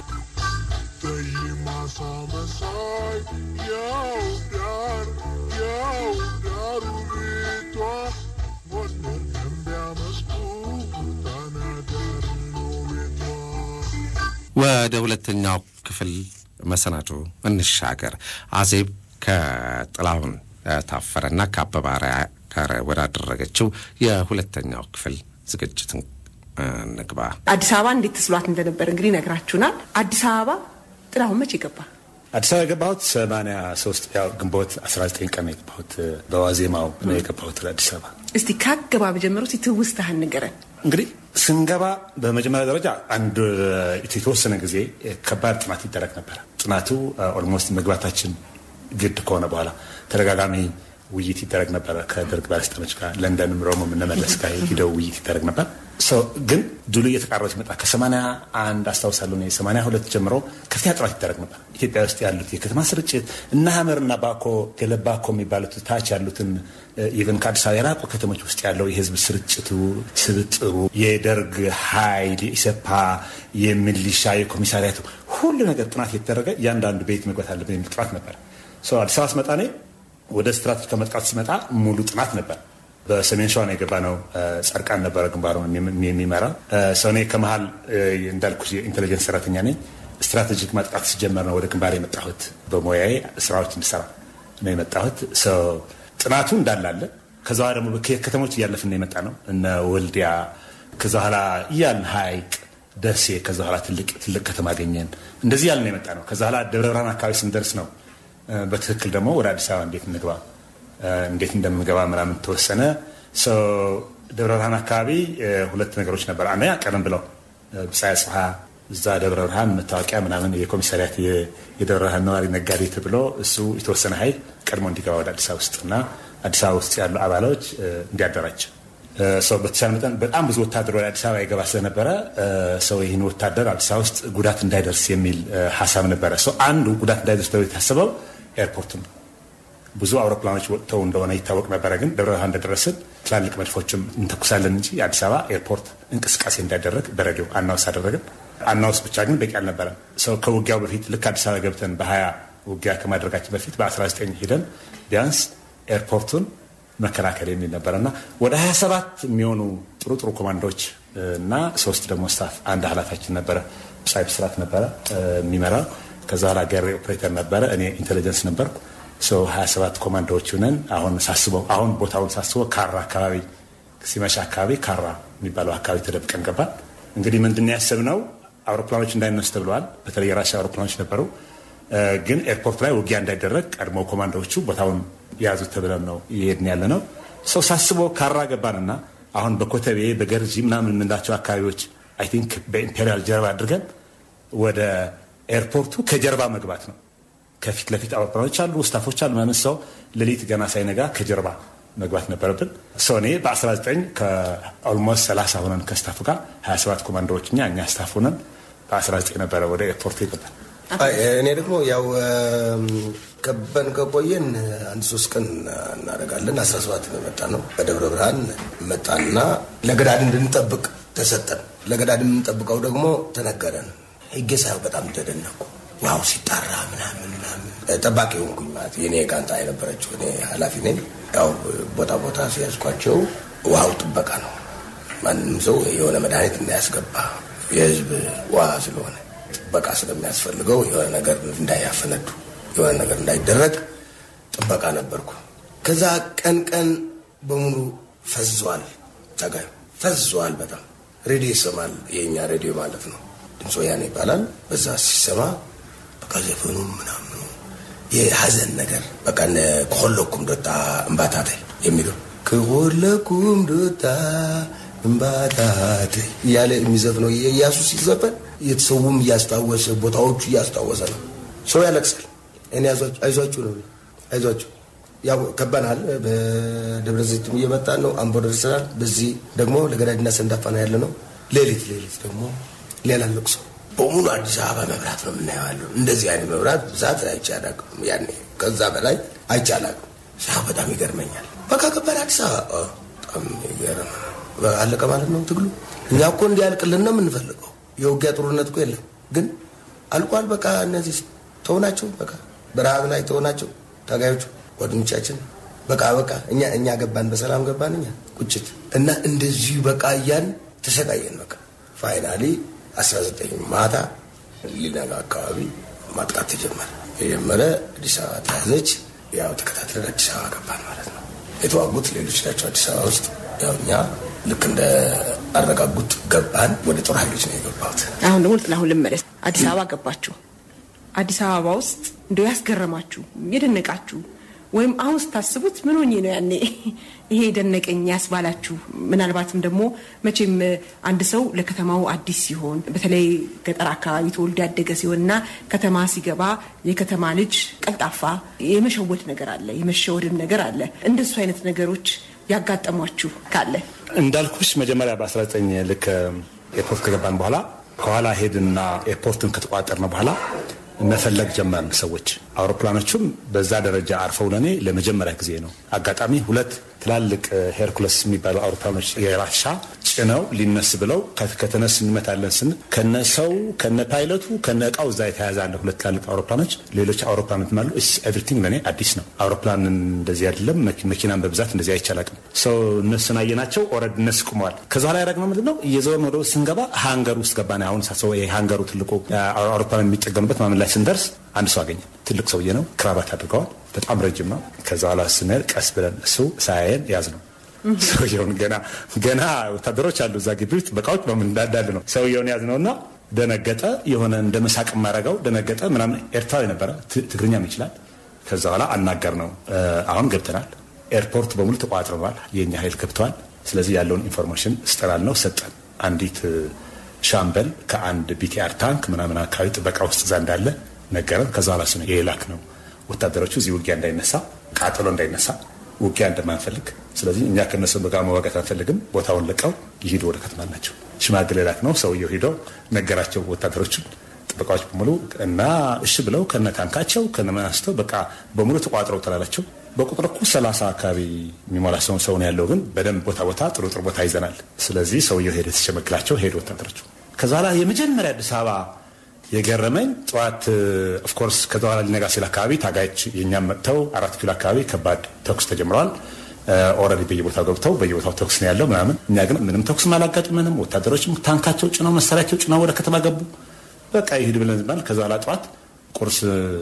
ወደ ሁለተኛው ክፍል መሰናዶ እንሻገር። አዜብ ከጥላሁን ታፈረና ከአበባራ ጋር ወዳደረገችው የሁለተኛው ክፍል ዝግጅት እንግባ። አዲስ አበባ እንዴት ተስሏት እንደነበር እንግዲህ ነግራችሁናል። አዲስ አበባ ጥላሁን መቼ ገባ? አዲስ አበባ የገባሁት 83 ያው ግንቦት 19 ቀን የገባሁት በዋዜማው ነው የገባሁት አዲስ አበባ። እስቲ ካገባብ ጀምሮ ትውስታህን ንገረን። እንግዲህ ስንገባ በመጀመሪያ ደረጃ አንድ የተወሰነ ጊዜ ከባድ ጥናት ይደረግ ነበር። ጥናቱ ኦልሞስት መግባታችን ግድ ከሆነ በኋላ ተደጋጋሚ ውይይት ይደረግ ነበር ከደርግ ባለስልጣኖች ጋር። ለንደንም ሮምም እነመለስ ጋር ሄደው ውይይት ይደረግ ነበር። ግን ድሉ እየተቃረበ ሲመጣ ከ81 አስታውሳለሁ እኔ 82 ጀምሮ ከፍተኛ ጥናት ይደረግ ነበር። ኢትዮጵያ ውስጥ ያሉት የከተማ ስርጭት እና ሀመርና ባኮ ገለባኮ የሚባሉት ታች ያሉትን ኢቨን ከአዲስ አበባ የራቁ ከተሞች ውስጥ ያለው የህዝብ ስርጭቱ፣ ስብጥሩ፣ የደርግ ኃይል፣ የኢሰፓ፣ የሚሊሻ፣ የኮሚሳሪያቱ ሁሉ ነገር ጥናት የተደረገ እያንዳንዱ ቤት መግባት አለብን የሚል ጥናት ነበር። አዲስ አበባ ስመጣ እኔ ወደ ስትራቴጂ ከመጥቃት ሲመጣ ሙሉ ጥናት ነበር። በሰሜን ሸዋ ነው የገባነው። ጻድቃን ነበረ ግንባሩን የሚመራው። እኔ ከመሃል እንዳልኩ የኢንቴሊጀንስ ሰራተኛ ነኝ። ስትራቴጂክ ማጥቃት ሲጀመር ነው ወደ ግንባር የመጣሁት። በሙያዬ ስራዎች እንድሰራ ነው የመጣሁት። ጥናቱ እንዳላለ ከዛ በኋላ ደግሞ ከተሞች እያለፍን የመጣ ነው። እነ ወልዲያ፣ ከዛ በኋላ እያልን ሀይቅ፣ ደሴ፣ ከዛ በኋላ ትልቅ ከተማ አገኘን። እንደዚህ ያልን የመጣ ነው። ከዛ በኋላ ደብረ ብርሃን አካባቢ ስንደርስ ነው በትክክል ደግሞ ወደ አዲስ አበባ እንዴት እንደምንገባ ምናምን ተወሰነ። ደብረ ብርሃን አካባቢ ሁለት ነገሮች ነበር። አንደኛ ቀደም ብለው ብጻይ ጽሃ እዛ ደብረ ብርሃን መታወቂያ ምናምን የኮሚሳሪያት የደብረ ብርሃን ነዋሪ ነጋዴ ተብሎ እሱ የተወሰነ ኃይል ቀድሞ እንዲገባ ወደ አዲስ አበባ ውስጥና አዲስ አበባ ውስጥ ያሉ አባሎች እንዲያደራጅ በተቻለ መጠን በጣም ብዙ ወታደር ወደ አዲስ አበባ ይገባ ስለነበረ ይህን ወታደር አዲስ አበባ ውስጥ ጉዳት እንዳይደርስ የሚል ሀሳብ ነበረ። አንዱ ጉዳት እንዳይደርስ ተብሎ የታሰበው ኤርፖርት ነው። ብዙ አውሮፕላኖች ወጥተው እንደሆነ ይታወቅ ነበረ። ግን ደብረ ብርሃን እንደደረስን ትላልቅ መድፎችም እንተኩሳለን እንጂ የአዲስ አበባ ኤርፖርት እንቅስቃሴ እንዳይደረግ በሬዲዮ አናውስ አደረግን። አናውስ ብቻ ግን በቂ አልነበረም። ከውጊያው በፊት ልክ አዲስ አበባ ገብተን በ20 ውጊያ ከማድረጋችን በፊት በ19 ሄደን ቢያንስ ኤርፖርቱን መከላከል የሚል ነበረና ወደ 27 የሚሆኑ ጥሩ ኮማንዶዎች እና 3 ደግሞ ስታፍ፣ አንድ ኃላፊያችን ነበረ ሳይብ ስራት ነበረ የሚመራው። ከዛ ኋላ ጋር ኦፕሬተር ነበረ፣ እኔ ኢንቴሊጀንስ ነበርኩ። 27 ኮማንዶዎች ሆነን አሁን ቦታውን ሳስበው ካራ አካባቢ ሲመሻ አካባቢ ካራ የሚባለው አካባቢ ተደብቀን ገባን። እንግዲህ ምንድነው ያሰብነው? አውሮፕላኖች እንዳይነሱ ተብለዋል። በተለይ የራሻ አውሮፕላኖች ነበሩ። ግን ኤርፖርት ላይ ውጊያ እንዳይደረግ ቀድሞ ኮማንዶዎቹ ቦታውን ያዙት ተብለን ነው ይሄድን ያለ ነው። ሳስበው ካራ ገባንና አሁን በኮተቤ በገርጂ ምናምን የምንላቸው አካባቢዎች አይ ቲንክ በኢምፔሪያል ጀርባ አድርገን ወደ ኤርፖርቱ ከጀርባ መግባት ነው። ከፊት ለፊት አውሮፕላኖች አሉ፣ ስታፎች አሉ ምናምን። ሌሊት ገና ሳይነጋ ከጀርባ መግባት ነበረብን። እኔ በ19 ከኦልሞስት 30 ሆነን ከስታፉ ጋር 27 ኮማንዶዎች እኛ ስታፍ ሆነን በ19 ነበረ ወደ ኤርፖርቱ ይገባል። እኔ ደግሞ ያው ከበን ከቆየን 1-3 ቀን እናደርጋለን። 17 መጣ ነው በደብረ ብርሃን መጣና ለገዳድ እንድንጠብቅ ተሰጠን። ለገዳድ የምንጠብቀው ደግሞ ተነገረን። ሄጌሳው በጣም ተደነቁ። ዋው ሲጣራ ምናምን ጠባቂ ሆንኩኝ ማለት የኔ ጋንታ የነበረችው እኔ ኃላፊ ነኝ። ያው ቦታ ሲያስኳቸው ዋው ጥበቃ ነው። ማንም ሰው የሆነ መድኃኒት እንዳያስገባ የህዝብ ውሃ ስለሆነ ጥበቃ ስለሚያስፈልገው የሆነ ነገር እንዳያፈነዱ የሆነ ነገር እንዳይደረግ ጥበቃ ነበርኩ። ከዛ ቀን በሙሉ ፈዟል። ታጋይ ፈዟል። በጣም ሬዲዮ ይሰማል። የኛ ሬዲዮ ማለት ነው። ድምጾ ያኔ ይባላል። በዛ ሲሰማ በቃ ዘፈኑ ምናምን የሐዘን ነገር በቃ ከሁለኩም ዶታ እንባታተ የሚለው ከሁለኩም ዶታ እንባታተ ያለ የሚዘፍነው የኢያሱ ሲዘፈን የተሰውም ያስታወሰ ቦታዎቹ ያስታወሰ ነው። ሰው ያለቅሳል። እኔ አይዟችሁ ነው አይዟችሁ። ያው ከበናል። በደብረ ዘይትም እየመጣን ነው። አምቦ ደርሰናል። በዚህ ደግሞ ለገዳድና ሰንዳፋ ነው ያለ ነው። ሌሊት ደግሞ ሌላ ለቅሶ በሙሉ አዲስ አበባ መብራት ነው የምናየው። እንደዚህ አይነት መብራት ብዛት አይቻላቅም ያኔ ከዛ በላይ አይቻላቅም። ያ በጣም ይገርመኛል። በቃ ገባን አዲስ አበባ በጣም ይገርም አለቀ ማለት ነው ትግሉ። እኛ እኮ እንዲያልቅልን ነው የምንፈልገው። የውጊያ ጦርነት እኮ የለም ግን አልቋል። በቃ እነዚህ ተውናቸው በቃ በረሃብ ላይ ተውናቸው ታጋዮቹ ወድንቻችን በቃ እኛ ገባን በሰላም ገባን እኛ ቁጭት እና እንደዚህ በቃ ያን ተሰቃየን። በቃ ፋይናሊ 19 ማታ ሊነጋ አካባቢ ማጥቃት ተጀመረ። አዲስ አበባ ተያዘች። ያው ተከታትለን አዲስ አበባ ገባን ማለት ነው። የተዋጉት ሌሎች ናቸው አዲስ አበባ ውስጥ። ያው እኛ ልክ እንደ አረጋጉት ገባን። ወደ ጦር ኃይሎች ነው የገባሁት። አሁን ደግሞ ጥላሁን ልመለስ። አዲስ አበባ ገባችሁ። አዲስ አበባ ውስጥ እንደው ያስገረማችሁ የደነቃችሁ ወይም አሁን ስታስቡት ምን ሆኜ ነው ያኔ ይሄ ደነቀኝ ያስባላችሁ? ምናልባትም ደግሞ መቼም አንድ ሰው ለከተማው አዲስ ሲሆን በተለይ ገጠር አካባቢ ተወልዶ ያደገ ሲሆንና ከተማ ሲገባ የከተማ ልጅ ቀልጣፋ የመሸወድ ነገር አለ፣ የመሸወድም ነገር አለ። እንደሱ አይነት ነገሮች ያጋጠሟችሁ ካለ? እንዳልኩሽ መጀመሪያ በ19 ልክ ኤርፖርት ከገባን በኋላ ከኋላ ሄድና ኤርፖርቱን ከተቋጠርነ በኋላ መፈለግ ጀመርን ሰዎች። አውሮፕላኖቹም በዛ ደረጃ አርፈው ለኔ ለመጀመሪያ ጊዜ ነው። አጋጣሚ ሁለት ትላልቅ ሄርኩለስ የሚባሉ አውሮፕላኖች የራሻ ጭነው ሊነስ ብለው ከተነስ እንመታለን ስን ከነሰው ከነፓይለቱ ከነቃው እዛ የተያዛለ ሁለት ትላልቅ አውሮፕላኖች ሌሎች አውሮፕላኖች ማለት ኤቭሪቲንግ ለኔ አዲስ ነው። አውሮፕላን እንደዚህ አይደለም፣ መኪናን በብዛት እንደዚህ አይቻላቅም። ሰው እነሱን አየናቸው። ኦሬዲ እነሱ ቆመዋል። ከዛ ላይ ያደረግነው ምንድነው እየዞርን ወደ ውስጥ ስንገባ ሃንገር ውስጥ ገባን። አሁን ሳሰው ይሄ ሃንገሩ ትልቁ አውሮፕላን የሚጠገኑበት ማመን ላይ ስንደርስ አንድ ሰው አገኘን። ትልቅ ሰውዬ ነው፣ ክራባት አድርገዋል፣ በጣም ረጅም ነው። ከዛ ኋላ ስንል ቀስ ብለን እሱ ሳያየን ያዝ ነው ሰውየውን። ገና ወታደሮች አሉ እዛ ግቢ ውስጥ በቃዎች በምን እንዳዳለ ነው። ሰውየውን ያዝ ነውና ደነገጠ። የሆነ እንደ መሳቅ ማረጋው ደነገጠ ምናምን። ኤርትራዊ ነበረ፣ ትግርኛም ይችላል። ከዛ ኋላ አናገር ነው። አሁን ገብተናል፣ ኤርፖርት በሙሉ ተቋጥረዋል፣ የኛ ኃይል ገብተዋል። ስለዚህ ያለውን ኢንፎርሜሽን ስጠራል ነው ሰጠን። አንዲት ሻምበል ከአንድ ቢቲአር ታንክ ምናምን አካባቢ ጥበቃ ውስጥ እዛ እንዳለ ነገረን። ከዛ ኋላ ስነ የላክ ነው ወታደሮቹ እዚህ ውጊያ እንዳይነሳ ቃጠሎ እንዳይነሳ ውጊያ እንደማንፈልግ፣ ስለዚህ እኛ ከነሱ ጋር መዋጋት አንፈልግም፣ ቦታውን ለቀው ይሄዱ ወደ ከተማ ናቸው። ሽማግሌ ላክ ነው። ሰውየው ሄዶ ነገራቸው ወታደሮቹ ጥበቃዎች በሙሉ እና እሺ ብለው ከነታንካቸው ከነማስተው በቃ በሙሉ ተቋጥረው ተላላቸው። በቁጥር እኮ 30 አካባቢ የሚሞላ ሰው ነው ያለው፣ ግን በደንብ ቦታ ጥሩ ቦታ ይዘናል። ስለዚህ ሰውየው ሄደ ተሸመግላቸው ሄዶ ወታደሮቹ። ከዛ ላይ የመጀመሪያ አዲስ አበባ የገረመኝ ጠዋት ኦፍ ኮርስ ከዛው ሊነጋ ሲል አካባቢ ታጋዮች የኛም መጥተው 4 ኪሎ አካባቢ ከባድ ተኩስ ተጀምሯል። ኦሬዲ በየቦታው ገብተው በየቦታው ተኩስ ነው ያለው ምናምን። እኛ ግን ምንም ተኩስ አላጋጠመንም። ወታደሮችም ታንካቸው ጭነው መሳሪያቸው ጭነው ወደ ከተማ ገቡ። በቃ ይሄድ ብለን ዝባል። ከዛ ላይ ጠዋት ቁርስ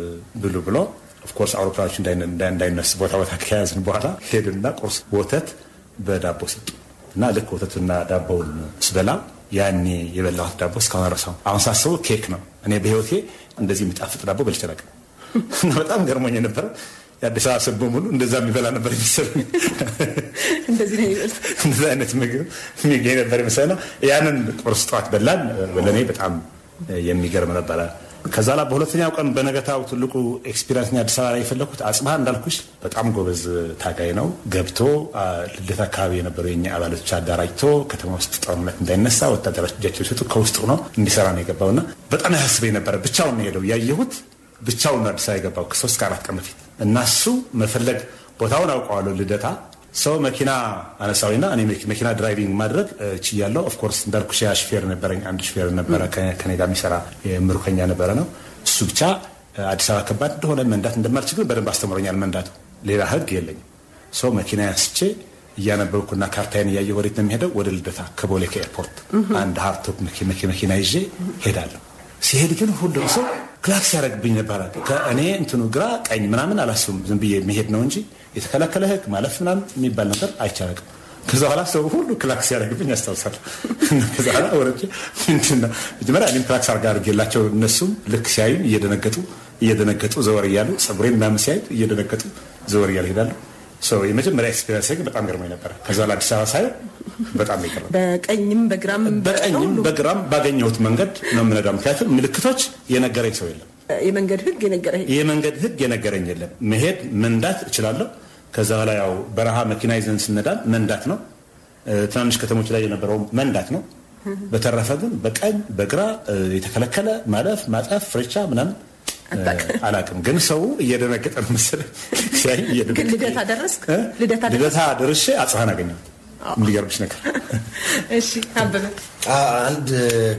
ብሉ ብሎ ኦፍ ኮርስ አውሮፕላኖች እንዳይነሱ ቦታ ከያዝን በኋላ ሄድና ቁርስ ወተት በዳቦ ሰጡ እና ልክ ወተትና ዳቦውን ስበላ ያኔ የበላሁት ዳቦ እስካሁን አረሳው። አሁን ሳስበው ኬክ ነው። እኔ በህይወቴ እንደዚህ የሚጣፍጥ ዳቦ በልቼ አላውቅም። በጣም ገርሞኝ ነበር። የአዲስ አበባ ሰው በሙሉ እንደዛ የሚበላ ነበር የሚመስለኝ። እንደዚህ ነው ይበል እንደዛ አይነት ምግብ የሚገኝ ነበር የሚመስለው። ያንን ቁርስ ጠዋት በላን። ለኔ በጣም የሚገርም ነበር። ከዛ ላይ በሁለተኛው ቀን በነገታው ትልቁ ኤክስፒሪየንስ አዲስ አበባ ላይ የፈለኩት አጽባህ እንዳልኩሽ በጣም ጎበዝ ታጋይ ነው። ገብቶ ልደት አካባቢ የነበረው የኛ አባሎች አዳራጅቶ ከተማ ውስጥ ጦርነት እንዳይነሳ ወታደሮች እጃቸው ሲሰጡ ከውስጡ ነው እንዲሰራ ነው የገባውና በጣም ያስበኝ ነበር። ብቻውን ነው ሄደው ያየሁት። ብቻውን አዲስ አበባ የገባው ከ3 ከ4 ቀን በፊት እና እሱ መፈለግ ቦታውን አውቀዋለሁ። ልደታ ሰው መኪና አነሳዊና እኔ መኪና ድራይቪንግ ማድረግ ችያለሁ። ኦፍ ኮርስ እንዳልኩሽ ያ ሹፌር ነበረኝ፣ አንድ ሹፌር ነበረ ከኔ ጋር የሚሰራ ምሩከኛ ነበረ ነው። እሱ ብቻ አዲስ አበባ ከባድ እንደሆነ መንዳት እንደማልችል በደንብ አስተምሮኛል። መንዳቱ ሌላ ህግ የለኝም። ሰው መኪና ያስቼ እያነበብኩና ካርታዬን እያየሁ ወዴት ነው የሚሄደው? ወደ ልደታ ከቦሌ ከኤርፖርት አንድ ሃርቶፕ መኪና ይዤ ሄዳለሁ። ሲሄድ ግን ሁሉም ሰው ክላክስ ያደርግብኝ ነበረ። ከእኔ እንትኑ ግራ ቀኝ ምናምን አላስብም፣ ዝም ብዬ መሄድ ነው እንጂ የተከለከለ ህግ ማለፍ ምናምን የሚባል ነገር አይቻልም። ከዛ በኋላ ሰው ሁሉ ክላክስ ያደርግብኝ ያስታውሳለሁ። ከዛ በኋላ ወረጄ ምንድነው መጀመሪያ እኔም ክላክስ አድርጌላቸው እነሱም ልክ ሲያዩኝ እየደነገጡ ዘወር እያሉ ጸጉሬን ምናምን ሲያዩ እየደነገጡ ዘወር እያሉ ሄዳሉ። የመጀመሪያ ኤክስፒሪየንስ ግን በጣም ገርሞኝ ነበር። ከዛ ላይ አዲስ አበባ ሳይሆን በጣም ይቀርብ በቀኝም በግራም ባገኘሁት መንገድ ነው የምነዳው። ምክንያቱም ምልክቶች የነገረኝ ሰው የለም። የመንገድ ህግ የነገረኝ የለም። መሄድ መንዳት እችላለሁ። ከዛ ላይ ያው በረሃ መኪና ይዘን ስንነዳ መንዳት ነው። ትናንሽ ከተሞች ላይ የነበረው መንዳት ነው። በተረፈ ግን በቀኝ በግራ የተከለከለ ማለፍ ማጣፍ ፍሬቻ ምናምን አላውቅም። ግን ሰው እየደነገጠ ነው መሰለኝ ሲያይ ግን ልደታ ደረስክ? ልደታ ደርሼ አጽፋን አገኘሁት። የሚገርምሽ ነገር እሺ አበበ አንድ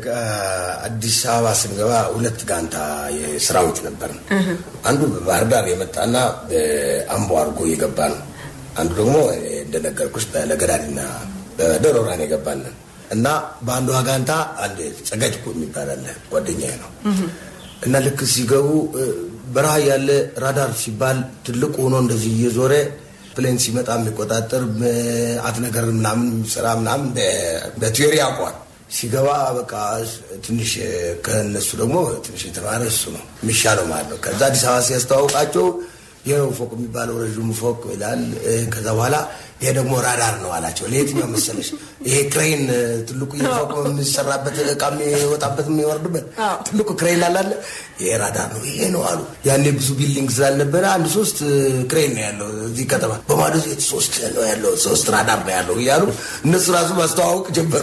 አዲስ አበባ ስንገባ ሁለት ጋንታ የሰራዊት ነበር። አንዱ በባህር ዳር የመጣና አምቦ አርጎ የገባ ነው። አንዱ ደግሞ እንደነገርኩሽ በለገዳዲና በደሮራን የገባን እና በአንዱ ጋንታ አንድ ጸጋጅኮ የሚባል አለ ጓደኛዬ ነው። እና ልክ ሲገቡ በረሃ ያለ ራዳር ሲባል ትልቅ ሆኖ እንደዚህ እየዞረ ፕሌን ሲመጣ የሚቆጣጠር አትነገር ምናምን ስራ ምናምን በቲዮሪ አቋም ሲገባ በቃ ትንሽ ከነሱ ደግሞ ትንሽ የተማረ እሱ ነው የሚሻለው ማለት ነው። ከዛ አዲስ አበባ ሲያስተዋውቃቸው የው ፎቅ የሚባለው ረጅም ፎቅ ይላል። ከዛ በኋላ ይሄ ደግሞ ራዳር ነው አላቸው። ለየትኛው መሰለሽ? ይሄ ክሬን ትልቁ የፎቅ የሚሰራበት እቃ የሚወጣበት የሚወርድበት ትልቁ ክሬን አለ። ይሄ ራዳር ነው ይሄ ነው አሉ። ያኔ ብዙ ቢልዲንግ ስላልነበረ አንድ 3 ክሬን ነው ያለው እዚህ ከተማ። በማዶ 3 ነው ያለው 3 ራዳር ነው ያለው እያሉ እነሱ ራሱ ማስተዋወቅ ጀመሩ።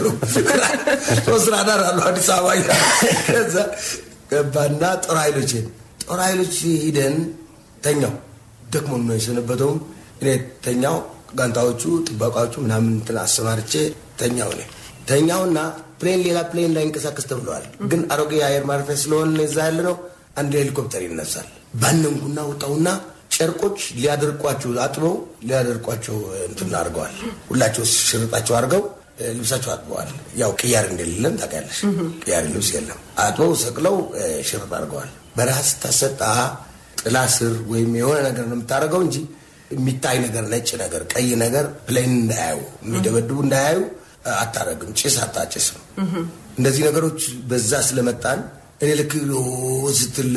3 ራዳር አሉ አዲስ አበባ። ከዛ ገባና ጦር ኃይሎች ሂደን ተኛው ደክሞ ነው የሰነበተው። እኔ ተኛው ጋንታዎቹ ጥበቃዎቹ ምናምን እንትን አሰማርቼ ተኛውና ፕሌን ሌላ ፕሌን ላይ እንቀሳቀስ ተብለዋል። ግን አሮጌ አየር ማረፊያ ስለሆነ እዛ ያለ ነው አንድ ሄሊኮፕተር ይነሳል። ባንንጉና ወጣውና ጨርቆች ሊያደርቋቸው አጥበው ሊያደርቋቸው እንትን አድርገዋል። ሁላቸው ሽርጣቸው አድርገው ልብሳቸው አጥበዋል። ያው ቅያር እንደሌለም ታውቂያለሽ። ቅያር ልብስ የለም። አጥበው ሰቅለው ሽርጥ አድርገዋል። በራስ ታሰጣ ጥላ ስር ወይም የሆነ ነገር ነው የምታደርገው እንጂ የሚታይ ነገር ነጭ ነገር ቀይ ነገር ፕሌን እንዳያዩ የሚደበድቡ እንዳያዩ አታረግም። ጭስ አታጭስም። እንደዚህ ነገሮች በዛ ስለመጣን እኔ ልክ ስትል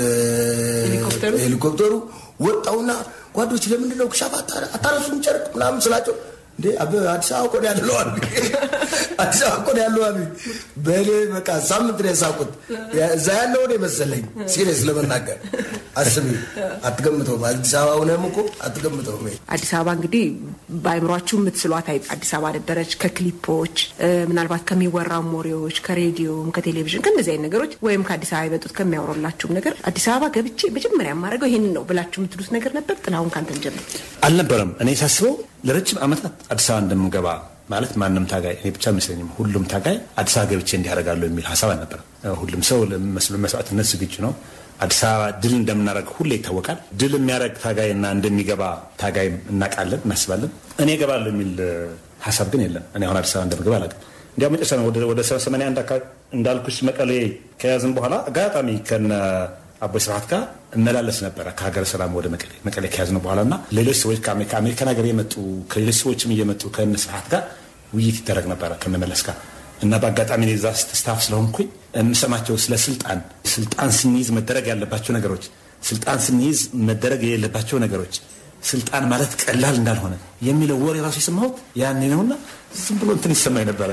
ሄሊኮፕተሩ ወጣውና ጓዶች ለምንድን ነው ክሻፍ አታረሱም ጨርቅ ምናምን ስላቸው እንዴ አዲስ አበባ እኮ ያለው አሉ። አዲስ አበባ እኮ ያለው አሉ። በሌ በቃ ሳምንት ነው ያሳቁት። እዛ ያለው ነው መሰለኝ ሲሪየስ ለመናገር አስቢ አትገምተው። አዲስ አበባ ሆነም እኮ አትገምተው። አዲስ አበባ እንግዲህ ባይምሯችሁ የምትስሏት አዲስ አበባ ነበረች። ከክሊፖች ምናልባት ከሚወራው ሞሪዎች ከሬዲዮም ከቴሌቪዥን ከነዚህ አይነት ነገሮች ወይም ከአዲስ አበባ የመጡት ከሚያወሩላችሁ ነገር አዲስ አበባ ገብቼ መጀመሪያ የማደርገው ይሄንን ነው ብላችሁ የምትሉት ነገር ነበር? ጥላሁን ካንተን ጀምር። አልነበረም። እኔ ሳስበው ለረጅም ዓመታት አዲስ አበባ እንደምገባ ማለት ማንንም ታጋይ እኔ ብቻ መስለኝም ሁሉም ታጋይ አዲስ አበባ ገብቼ እንዲያደርጋለሁ የሚል ሐሳብ አልነበረም። ሁሉም ሰው ለመስዋዕትነት ዝግጁ ነው። አዲስ አበባ ድል እንደምናደርግ ሁሌ ይታወቃል። ድል የሚያደርግ ታጋይና እንደሚገባ ታጋይ እናውቃለን፣ እናስባለን። እኔ እገባለሁ የሚል ሐሳብ ግን የለም። እኔ አሁን አዲስ አበባ እንደምገባ አላውቅም። እንዲያው መጨረሻ ነው ወደ 81 አካባቢ እንዳልኩሽ መቀሌ ከያዝን በኋላ አጋጣሚ ከነ አቦይ ስብሐት ጋር እመላለስ ነበር ከሀገረ ሰላም ወደ መቀሌ ከያዝን በኋላና ሌሎች ሰዎች ከአሜሪካን ሀገር የመጡ ከሌሎች ሰዎችም እየመጡ ከነ ስብሐት ጋር ውይይት ይደረግ ነበር ከነመለስ ጋር እና በአጋጣሚ እዛ ስታፍ ስለሆንኩኝ እንሰማቸው ስለ ስልጣን ስንይዝ መደረግ ያለባቸው ነገሮች፣ ስልጣን ስንይዝ መደረግ የሌለባቸው ነገሮች፣ ስልጣን ማለት ቀላል እንዳልሆነ የሚለው ወሬ ራሱ የሰማሁት ያኔ ነውና ዝም ብሎ እንትን ይሰማኝ ነበር።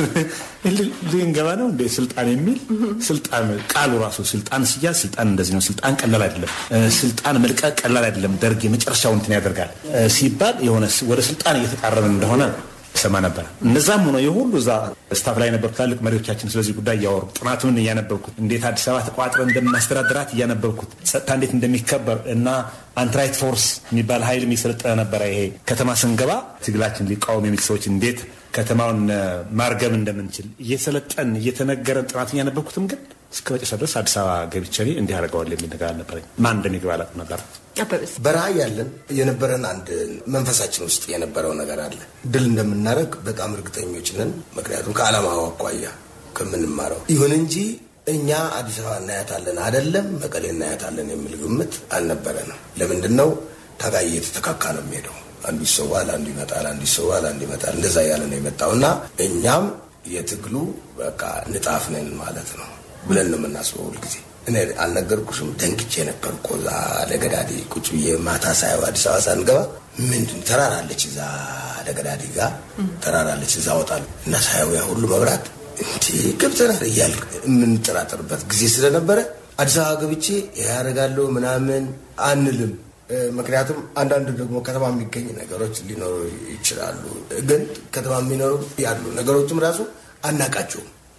ልንገባ ነው እንደ ስልጣን የሚል ስልጣን ቃሉ ራሱ ስልጣን ሲያዝ ስልጣን እንደዚህ ነው፣ ስልጣን ቀላል አይደለም፣ ስልጣን መልቀቅ ቀላል አይደለም፣ ደርግ የመጨረሻው እንትን ያደርጋል ሲባል የሆነ ወደ ስልጣን እየተቃረበ እንደሆነ ሰማ ነበር። እነዛም ሆነ የሁሉ እዛ ስታፍ ላይ ነበር ትላልቅ መሪዎቻችን ስለዚህ ጉዳይ እያወሩ ጥናቱን እያነበብኩት እንዴት አዲስ አበባ ተቋጥረን እንደምናስተዳድራት እያነበብኩት ጸጥታ እንዴት እንደሚከበር እና አንትራይት ፎርስ የሚባል ኃይል የሚሰለጥነ ነበረ። ይሄ ከተማ ስንገባ ትግላችን ሊቃወም የሚል ሰዎች እንዴት ከተማውን ማርገም እንደምንችል እየሰለጠን እየተነገረን ጥናቱን እያነበብኩትም ግን እስከ መጨረሻ ድረስ አዲስ አበባ ገብቼ እንዲህ አደርገዋለሁ የሚል ነገር አልነበረኝ። ማን እንደሚገባ አላውቅም ነበር። በረሃ ያለን የነበረን አንድ መንፈሳችን ውስጥ የነበረው ነገር አለ። ድል እንደምናደርግ በጣም እርግጠኞች ነን። ምክንያቱም ከዓላማው አኳያ ከምንማረው ይሁን እንጂ እኛ አዲስ አበባ እናያታለን አይደለም መቀሌ እናያታለን የሚል ግምት አልነበረንም። ለምንድን ነው ታጋይ እየተተካካ ነው የሚሄደው። አንዱ ይሰዋል፣ አንዱ ይመጣል፣ አንዱ ይሰዋል፣ አንዱ ይመጣል። እንደዛ ያለ ነው የመጣውና እኛም የትግሉ በቃ ንጣፍ ነን ማለት ነው ብለን ነው የምናስበው ሁልጊዜ። እኔ አልነገርኩሽም ደንግጬ ነበር እኮ እዛ ለገዳዲ ቁጭ ብዬ ማታ ሳየው አዲስ አበባ ሳንገባ ምንድን ተራራለች እዛ ለገዳዲ ጋር ተራራለች እዛ ወጣል እና ሳየው ያ ሁሉ መብራት እንዴ ገብተናል እያልኩ የምንጠራጠርበት ጊዜ ስለነበረ አዲስ አበባ ገብቼ ያደርጋለሁ ምናምን አንልም። ምክንያቱም አንዳንድ ደግሞ ከተማ የሚገኝ ነገሮች ሊኖሩ ይችላሉ። ግን ከተማ የሚኖሩ ያሉ ነገሮችም ራሱ አናቃቸውም።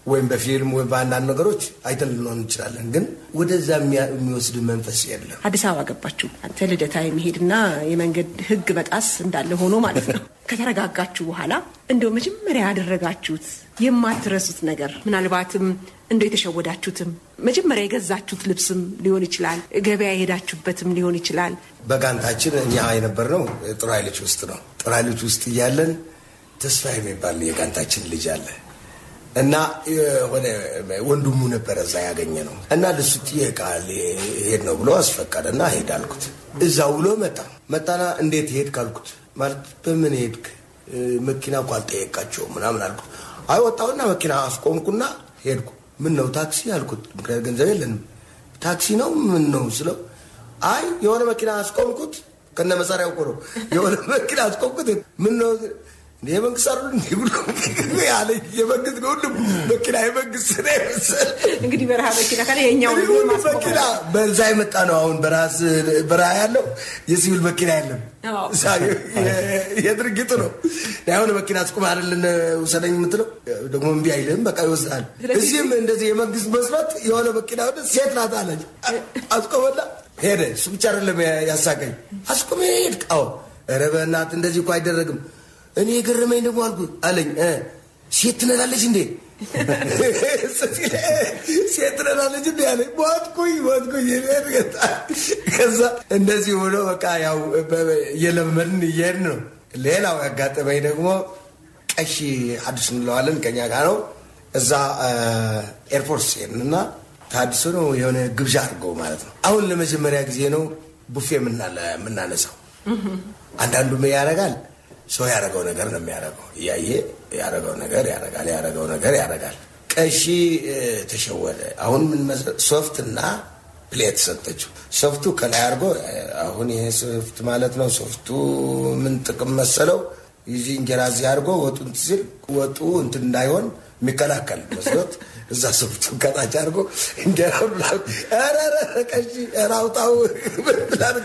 ወይም በፊልም ወይ በአንዳንድ ነገሮች አይተን ልንሆን እንችላለን ግን ወደዛ የሚወስድ መንፈስ የለም አዲስ አበባ ገባችሁ አንተ ልደታ የሚሄድና የመንገድ ህግ በጣስ እንዳለ ሆኖ ማለት ነው ከተረጋጋችሁ በኋላ እንደው መጀመሪያ ያደረጋችሁት የማትረሱት ነገር ምናልባትም እንደው የተሸወዳችሁትም መጀመሪያ የገዛችሁት ልብስም ሊሆን ይችላል ገበያ የሄዳችሁበትም ሊሆን ይችላል በጋንታችን እኛ የነበርነው ጥራይልች ውስጥ ነው ጥራይልች ውስጥ እያለን ተስፋ የሚባል የጋንታችን ልጅ አለ እና ወንድሙ ነበር እዛ ያገኘነው እና ለሱት ይቃል ሄድ ነው ብሎ አስፈቀደና ሄዳልኩት እዛው ብሎ መጣና እንዴት ሄድ ካልኩት ማለት በምን ሄድክ መኪና ቋል ጠየቃቸው ምናምን አልኩት አይ ወጣውና መኪና አስቆምኩና ሄድኩ ምን ነው ታክሲ አልኩት ምክንያቱም ገንዘብ የለንም ታክሲ ነው ምን ነው ስለው አይ የሆነ መኪና አስቆምኩት ከነ መሳሪያው ቆሮ የሆነ መኪና አስቆምኩት ምን ነው የመንግስት አይደል እንዴ ያለ የመንግስት ነው ሁሉ መኪና የመንግስት ነው እንግዲህ በረሃ መኪና ካለ የኛው መኪና በዛ የመጣ ነው አሁን በረሃ ያለው የሲቪል መኪና የለም የድርጊቱ ነው ያው መኪና አስቆም አይደልን ወሰደኝ የምትለው ደግሞ እምቢ አይልም በቃ ይወስዳል እዚህም እንደዚህ የመንግስት መስራት የሆነ መኪና ወደ ሴት ናት አለች አስቆመላ ሄደ እሱ ብቻ አይደለም ያሳቀኝ አስቆመ ሄድቃው ረበናት እንደዚህ እኮ አይደረግም እኔ ገረመኝ ደግሞ አልኩ አለኝ ሴት ትነላለች እንዴ ሴት ትነላለች እንዴ አለኝ ወጥኩኝ ይሄድ ከዛ እንደዚህ ሆኖ በቃ ያው የለመድን ይሄን ነው ሌላው ያጋጠመኝ ደግሞ ቀሺ አዲስ እንለዋለን ከኛ ጋር ነው እዛ ኤርፖርት እና ታድሶ ነው የሆነ ግብዣ አድርገው ማለት ነው አሁን ለመጀመሪያ ጊዜ ነው ቡፌ ምናነሳው አንዳንዱ ምን ያረጋል ሰው ያረጋው ነገር ነው የሚያረጋው ያረጋው ነገር ያረጋል ቀሺ ተሸወደ አሁን ምን ሶፍትና ፕሌት ሰጠችው ሶፍቱ ከላይ አርጎ አሁን ይሄ ሶፍት ማለት ነው ሶፍቱ ምን ጥቅም መሰለው ይዚ እንጀራ እዚህ አርጎ ወጡን ሲል ወጡ እንትን እንዳይሆን የሚከላከል መስሎት እዛ ሶፍቱ ከታች አርጎ እንጀራው አራራ ቀሺ ራውታው ብላርግ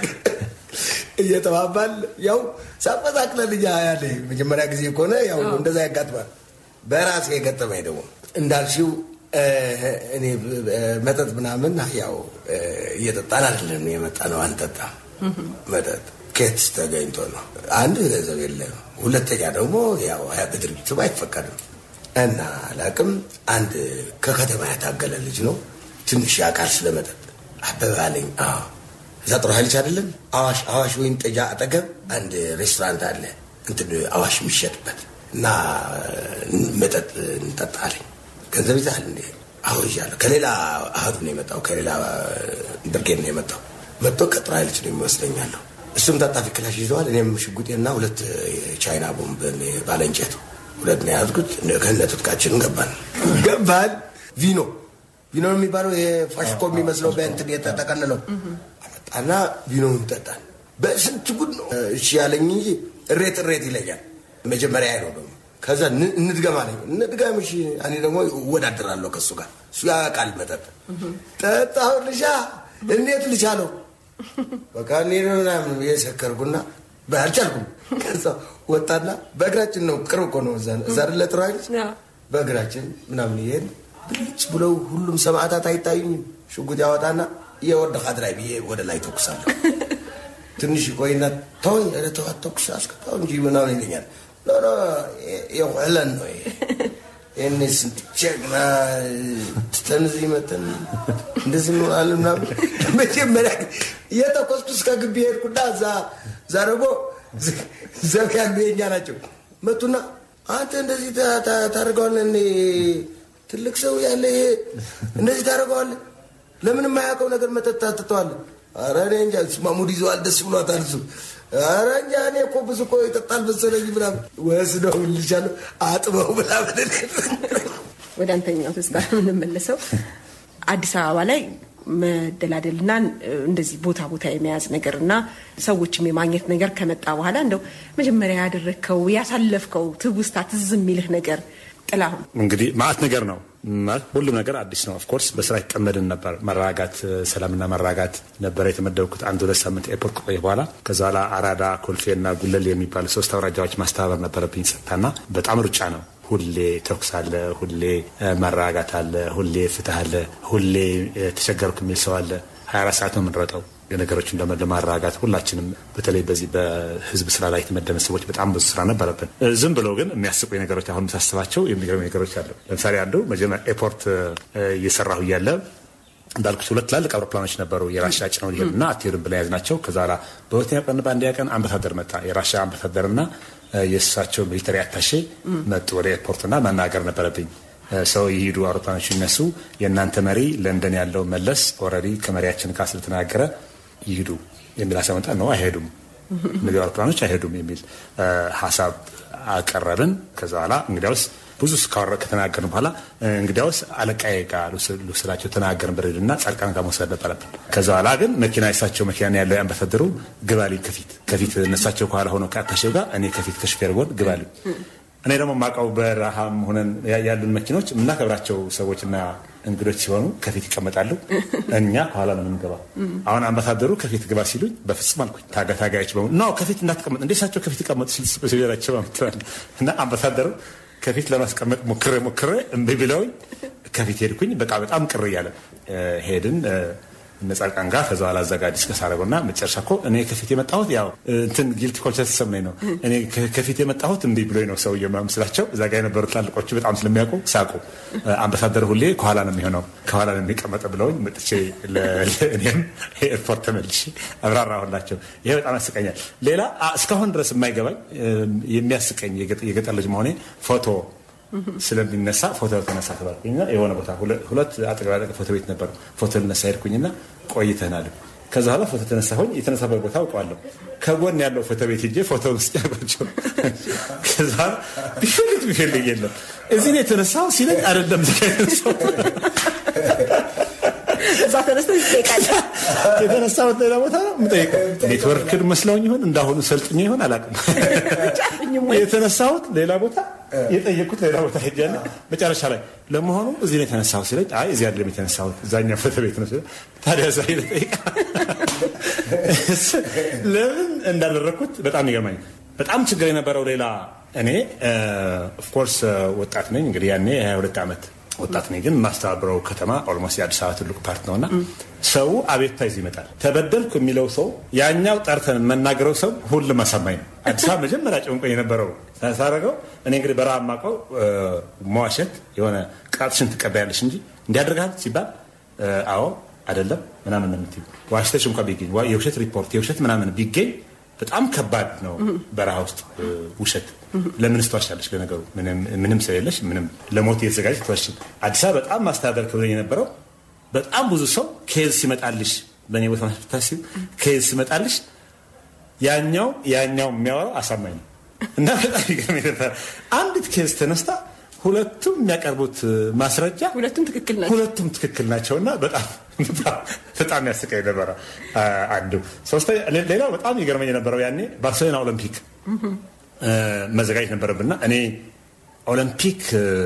እየተባባል ያው ሳፈዛክለል ያለ መጀመሪያ ጊዜ ቆነ ያው እንደዛ ያጋጥማል በራስ የገጠመኝ ደግሞ እንዳልሽው እኔ መጠጥ ምናምን ያው እየተጣላ አይደለም የመጣነው አንተጣ መጠጥ ከት ተገኝቶ ነው አንድ ገንዘብ የለም ሁለተኛ ደግሞ ያው በድርጅቱ አይፈቀድም እና ላቅም አንድ ከከተማ ያታገለ ልጅ ነው ትንሽ ያቃል ስለመጠጥ አበባለኝ ዛጥሮ ኃይልች አይደለም አዋሽ ወይን ጠጃ አጠገብ አንድ ሬስቶራንት አለ እንትን አዋሽ የሚሸጥበት እና መጠጥ እንጠጣለን ገንዘብ ይዛል እንዴ አውጃለ ከሌላ አሃዱ ነው የመጣው ከሌላ ብርጌድ ነው የመጣው መጥቶ ከጥራ ኃይልች ነው የሚወስደኛለሁ እሱም ታጣፊ ክላሽ ይዟል እኔም ሽጉጤና ሁለት ቻይና ቦምብ ባለንጨት ሁለት ነው ያዝኩት ከነጥቃችን ገባን ቪኖ የሚባለው የፋሽኮ የሚመስለው በእንትን የተጠቀለለው አና ቪኖን ተጣን በስንት ጉድ ነው እሺ ያለኝ እንጂ እሬት ይለኛል መጀመሪያ አይነው ደግሞ ከዛ እንድገም እሺ እኔ ደግሞ ወዳደራለሁ ከሱ ጋር እሱ ያቃል መጠጥ ጠጣው ልሻ እንዴት ልቻለው በቃ እኔ ምናምን የሰከርኩና ባልቻልኩም ከዛ ወጣና በእግራችን ነው ቅርብ እኮ ነው እዛ ለጥራጅ በእግራችን ምናምን ይሄን ብልጭ ብለው ሁሉም ሰማዕታት አይታዩኝም ሽጉጥ ያወጣና የወደ ኻድራይ ቢዬ ወደ ላይ ተኩሳለሁ ትንሽ ቆይና ተወኝ ተኩስ አስከታው እንጂ ምናምን ይለኛል ኖ የሆነን ነው እኔስ ቸግና ተንዚ መተን እንደዚህ ነው አለና መጀመሪያ የተቆስኩ እስከ ግቢ ሄድኩና ዛሬጎ ዘካን በእኛ ናቸው መጡና አንተ እንደዚህ ታረጋውለ እኔ ትልቅ ሰው ያለ እንደዚህ ታረጋውለ ለምን የማያውቀው ነገር መተታተቷል አራኔ እንጃ ማሙድ ይዟል ደስ ብሏታል እሱ አራኛ እኔ እኮ ብዙ እኮ ይጠጣል መሰለኝ ብላ ወስደው ልጅአለ አጥበው ብላ ወደ አንተኛው ተስታ ምን መለሰው አዲስ አበባ ላይ መደላደልና እንደዚህ ቦታ የሚያዝ ነገርና ሰዎችም የማግኘት ነገር ከመጣ በኋላ እንደው መጀመሪያ ያደረከው ያሳለፍከው ትውስታ ትዝ የሚልህ ነገር ጥላሁን እንግዲህ ማአት ነገር ነው ሁሉ ነገር አዲስ ነው ኦፍ ኮርስ በስራ ተቀመደን ነበር መራጋት ሰላምና መራጋት ነበር የተመደብኩት አንድ ሁለት ሳምንት ኤርፖርት ቆይ በኋላ ከዛላ አራዳ ኮልፌና ጉለል የሚባሉ ሶስት አውራጃዎች ማስተባበር ነበርብኝ ጸጥታና በጣም ሩጫ ነው ሁሌ ተኩስ አለ፣ ሁሌ መራጋት አለ፣ ሁሌ ፍትህ አለ፣ ሁሌ ተቸገርኩ የሚል ሰው አለ። 24 ሰዓት ነው የምንረጠው ነገሮችን ለማረጋጋት። ሁላችንም በተለይ በዚህ በህዝብ ስራ ላይ የተመደበ ሰዎች በጣም ብዙ ስራ ነበረብን። ዝም ብለው ግን የሚያስቁ ነገሮች አሁን ሳስባቸው የሚገርሙ ነገሮች አሉ። ለምሳሌ አንዱ መጀመሪያ ኤርፖርት እየሰራሁ እያለ እንዳልኩት 2 ትላልቅ አውሮፕላኖች ነበሩ የራሻ ጭነው ሊሄዱና አትሄዱም ብለው ያዝናቸው። ከዛ በኋላ በሁለተኛ ቀን በአንደኛ ቀን አምባሳደር መጣ። የራሻ አምባሳደርና የእሳቸው ሚሊተሪ አታሼ መጡ ወደ ኤርፖርትና ማናገር ነበረብኝ። ሰው ይሄዱ አውሮፕላኖች ይነሱ፣ የእናንተ መሪ ለንደን ያለው መለስ ኦልሬዲ ከመሪያችን ጋር ስለተናገረ ይሄዱ የሚል ሀሳብ መጣ። ነው አይሄዱም፣ እነዚህ አውሮፕላኖች አይሄዱም የሚል ሀሳብ አቀረብን። ከዛ በኋላ እንግዲያውስ ብዙ ከተናገርን በኋላ እንግዲያውስ አለቃዬ ጋር ልውሰዳቸው ተናገርን ብርድና ጻድቃን ጋር መውሰድ ነበረብን። ከዛ በኋላ ግን መኪና የሳቸው መኪና ያለው አምባሳደሩ ግባልኝ ከፊት እነሳቸው ከኋላ ሆነው ከአታሼው ጋር እኔ ከፊት ከሹፌር ጎን ግባልኝ። እኔ ደግሞ ማቀው በረሃም ሆነን ያሉን መኪኖች የምናከብራቸው ሰዎችና እንግዶች ሲሆኑ ከፊት ይቀመጣሉ፣ እኛ ከኋላ ነው የምንገባው። አሁን አምባሳደሩ ከፊት ግባ ሲሉኝ በፍጹም አልኩኝ። ታጋታጋዮች በሙሉ ነው ከፊት እንዳትቀመጥ እንዴ እሳቸው ከፊት ይቀመጡ ሲላቸው እና አምባሳደሩ ከፊት ለማስቀመጥ ሞክሬ እምቢ ብለውኝ ከፊት ሄድኩኝ። በጣም ቅር እያለ ሄድን ነጻልቃን ጋር። ከዛ በኋላ አዘጋጅ እስከሳረጉና መጨረሻ እኮ እኔ ከፊት የመጣሁት ያው እንትን ጊልቲ ኮንሸስ ተሰማኝ ነው እኔ ከፊት የመጣሁት እምቢ ብሎኝ ነው ሰውዬው ምናምን ስላቸው እዛ ጋር የነበሩ ትላልቆቹ በጣም ስለሚያውቁ ሳቁ። አምባሳደር ሁሌ ከኋላ ነው የሚሆነው ከኋላ ነው የሚቀመጠ ብለውኝ መጥቼ እኔም ኤርፖርት ተመልሼ አብራራሁላቸው። ይሄ በጣም ያስቀኛል። ሌላ እስካሁን ድረስ የማይገባኝ የሚያስቀኝ የገጠር ልጅ መሆኔ ፎቶ ስለሚነሳ ፎቶ ተነሳ ተባልኩኝና የሆነ ቦታ 2 አጠገብ ፎቶ ቤት ነበር። ፎቶ ልነሳ ሄድኩኝና ቆይተናል። ከዛ በኋላ ፎቶ ተነሳሁኝ። የተነሳበት ቦታ አውቀዋለሁ። ከጎን ያለው ፎቶ ቤት ሄጄ ፎቶ ውስጥ ያባቸው። ከዛ ቢፈልግ የለም እዚህ ነው የተነሳው ሲለኝ አይደለም ተነሳው እዛ ተነስተህ ይጠይቃል። የተነሳሁት ሌላ ቦታ ነው የምጠይቀው። ኔትወርክን መስለውኝ ይሆን እንዳሁኑ ሰልጥኝ ይሆን አላውቅም። የተነሳሁት ሌላ ቦታ የጠየቁት ሌላ ቦታ ሄጃለሁ። መጨረሻ ላይ ለመሆኑ እዚህ ነው የተነሳሁት ሲለኝ አይ እዚህ አይደለም የተነሳሁት እዛኛው ፎቶ ቤት ነው ሲለኝ ታዲያ እዛ ይጠይቃ ለምን እንዳደረኩት በጣም ይገርማኝ። በጣም ችግር የነበረው ሌላ እኔ ኦፍ ኮርስ ወጣት ነኝ እንግዲህ ያኔ 22 ዓመት ወጣት ነኝ። ግን ማስተባበረው ከተማ ኦልሞስት የአዲስ አበባ ትልቁ ፓርት ነውና ሰው አቤቱታ ይዞ ይመጣል። ተበደልኩ የሚለው ሰው ያኛው ጠርተን መናገረው ሰው ሁሉም አሳማኝ ነው። አዲስ አበባ መጀመሪያ ጨንቆኝ የነበረው ሳረገው እኔ እንግዲህ በረሃ ማቀው መዋሸት የሆነ ቃልሽን ትቀበያለሽ እንጂ እንዲያደርጋል ሲባል አዎ አይደለም ምናምን ነው የምትይው። ዋሽተሽ እንኳን ቢገኝ የውሸት ሪፖርት የውሸት ምናምን ቢገኝ በጣም ከባድ ነው በረሃ ውስጥ ውሸት። ለምን ስትዋሻለሽ? ለነገሩ ምንም ስለሌለሽ ምንም ለሞት የተዘጋጀ ትዋሽ። አዲስ አበባ በጣም ማስተዳደር ከብለኝ የነበረው በጣም ብዙ ሰው ኬዝ ሲመጣልሽ በእኔ ቦታ ታስብ ኬዝ ሲመጣልሽ ያኛው የሚያወራው አሳማኝ ነው እና በጣም ይገርም ነበር። አንዲት ኬዝ ተነስታ ሁለቱም የሚያቀርቡት ማስረጃ ሁለቱም ትክክል ናቸውና በጣም ያስቀኝ ነበር። አንዱ ሶስተኛ ሌላው በጣም ይገርመኝ የነበረው ያኔ ባርሴሎና ኦሎምፒክ መዘጋጀት ነበረብና እኔ ኦሎምፒክ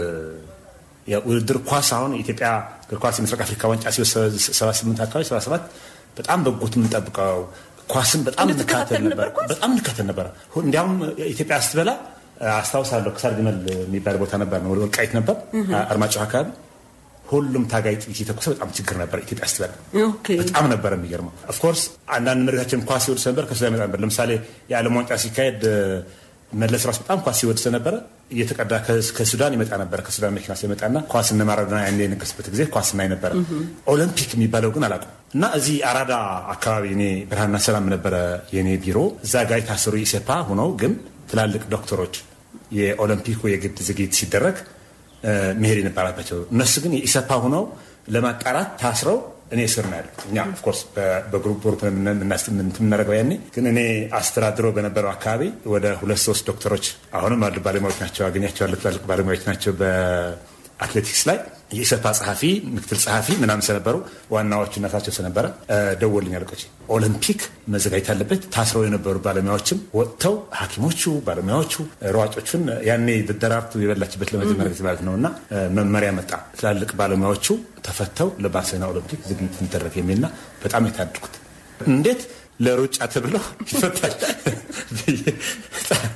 የውድድር ኳስ አሁን ኢትዮጵያ እግር ኳስ የምስራቅ አፍሪካ ዋንጫ ሲወስድ 78 አካባቢ 77 በጣም በጉት የምንጠብቀው ኳስን በጣም እንከታተል ነበር። እንዲያውም ኢትዮጵያ ስትበላ አስታውሳለሁ ከሳር ግመል የሚባል ቦታ ነበር ነው ወልቃይት ነበር አርማጭሆ አካባቢ ሁሉም ታጋይ ጥይት የተኮሰ በጣም ችግር ነበር ኢትዮጵያ ስትበላ በጣም ነበር የሚገርመው። ኦፍ ኮርስ አንዳንድ መሪዎቻችን ኳስ ይወድ ነበር ከሱ ላይ ነበር። ለምሳሌ የዓለም ዋንጫ ሲካሄድ መለስ ራስ በጣም ኳስ ይወድ ነበር። እየተቀዳ ከሱዳን ይመጣ ነበር። ከሱዳን መኪና ሲመጣና ኳስ እንማራና ያኔ ንቅስበት ጊዜ ኳስ እናይ ነበር። ኦሎምፒክ የሚባለው ግን አላውቅም። እና እዚህ አራዳ አካባቢ እኔ ብርሃንና ሰላም ነበረ የኔ ቢሮ። እዛ ጋር ታስሩ ኢሴፓ ሆነው ግን ትላልቅ ዶክተሮች የኦሎምፒክ የግድ ዝግጅት ሲደረግ መሄድ የነበራቸው እነሱ ግን የኢሰፓ ሆነው ለማጣራት ታስረው እኔ ስር ነው ያለው። እኛ ኦፍ ኮርስ በግሩፕ የምናደርገው ያኔ ግን እኔ አስተዳድሮ በነበረው አካባቢ ወደ 2-3 ዶክተሮች አሁንም አሉ ባለሙያዎች ናቸው አገኛቸዋለሁ። ትላልቅ ባለሙያዎች ናቸው በአትሌቲክስ ላይ የኢሰፓ ጸሐፊ ምክትል ጸሐፊ ምናምን ስለነበሩ ዋናዎቹ እናታቸው ስለነበረ ደወልኝ አልቆች ኦሎምፒክ መዘጋጀት አለበት። ታስረው የነበሩ ባለሙያዎችም ወጥተው ሐኪሞቹ ባለሙያዎቹ ሯጮቹን ያኔ ደራርቱ የበላችበት ለመጀመሪያ ጊዜ ማለት ነውና መመሪያ መጣ። ትላልቅ ባለሙያዎቹ ተፈተው ለባርሴሎና ኦሎምፒክ ዝግጅት እንዲደረግ የሚልና በጣም የታደልኩት እንዴት ለሩጫ ተብሎ ይፈታል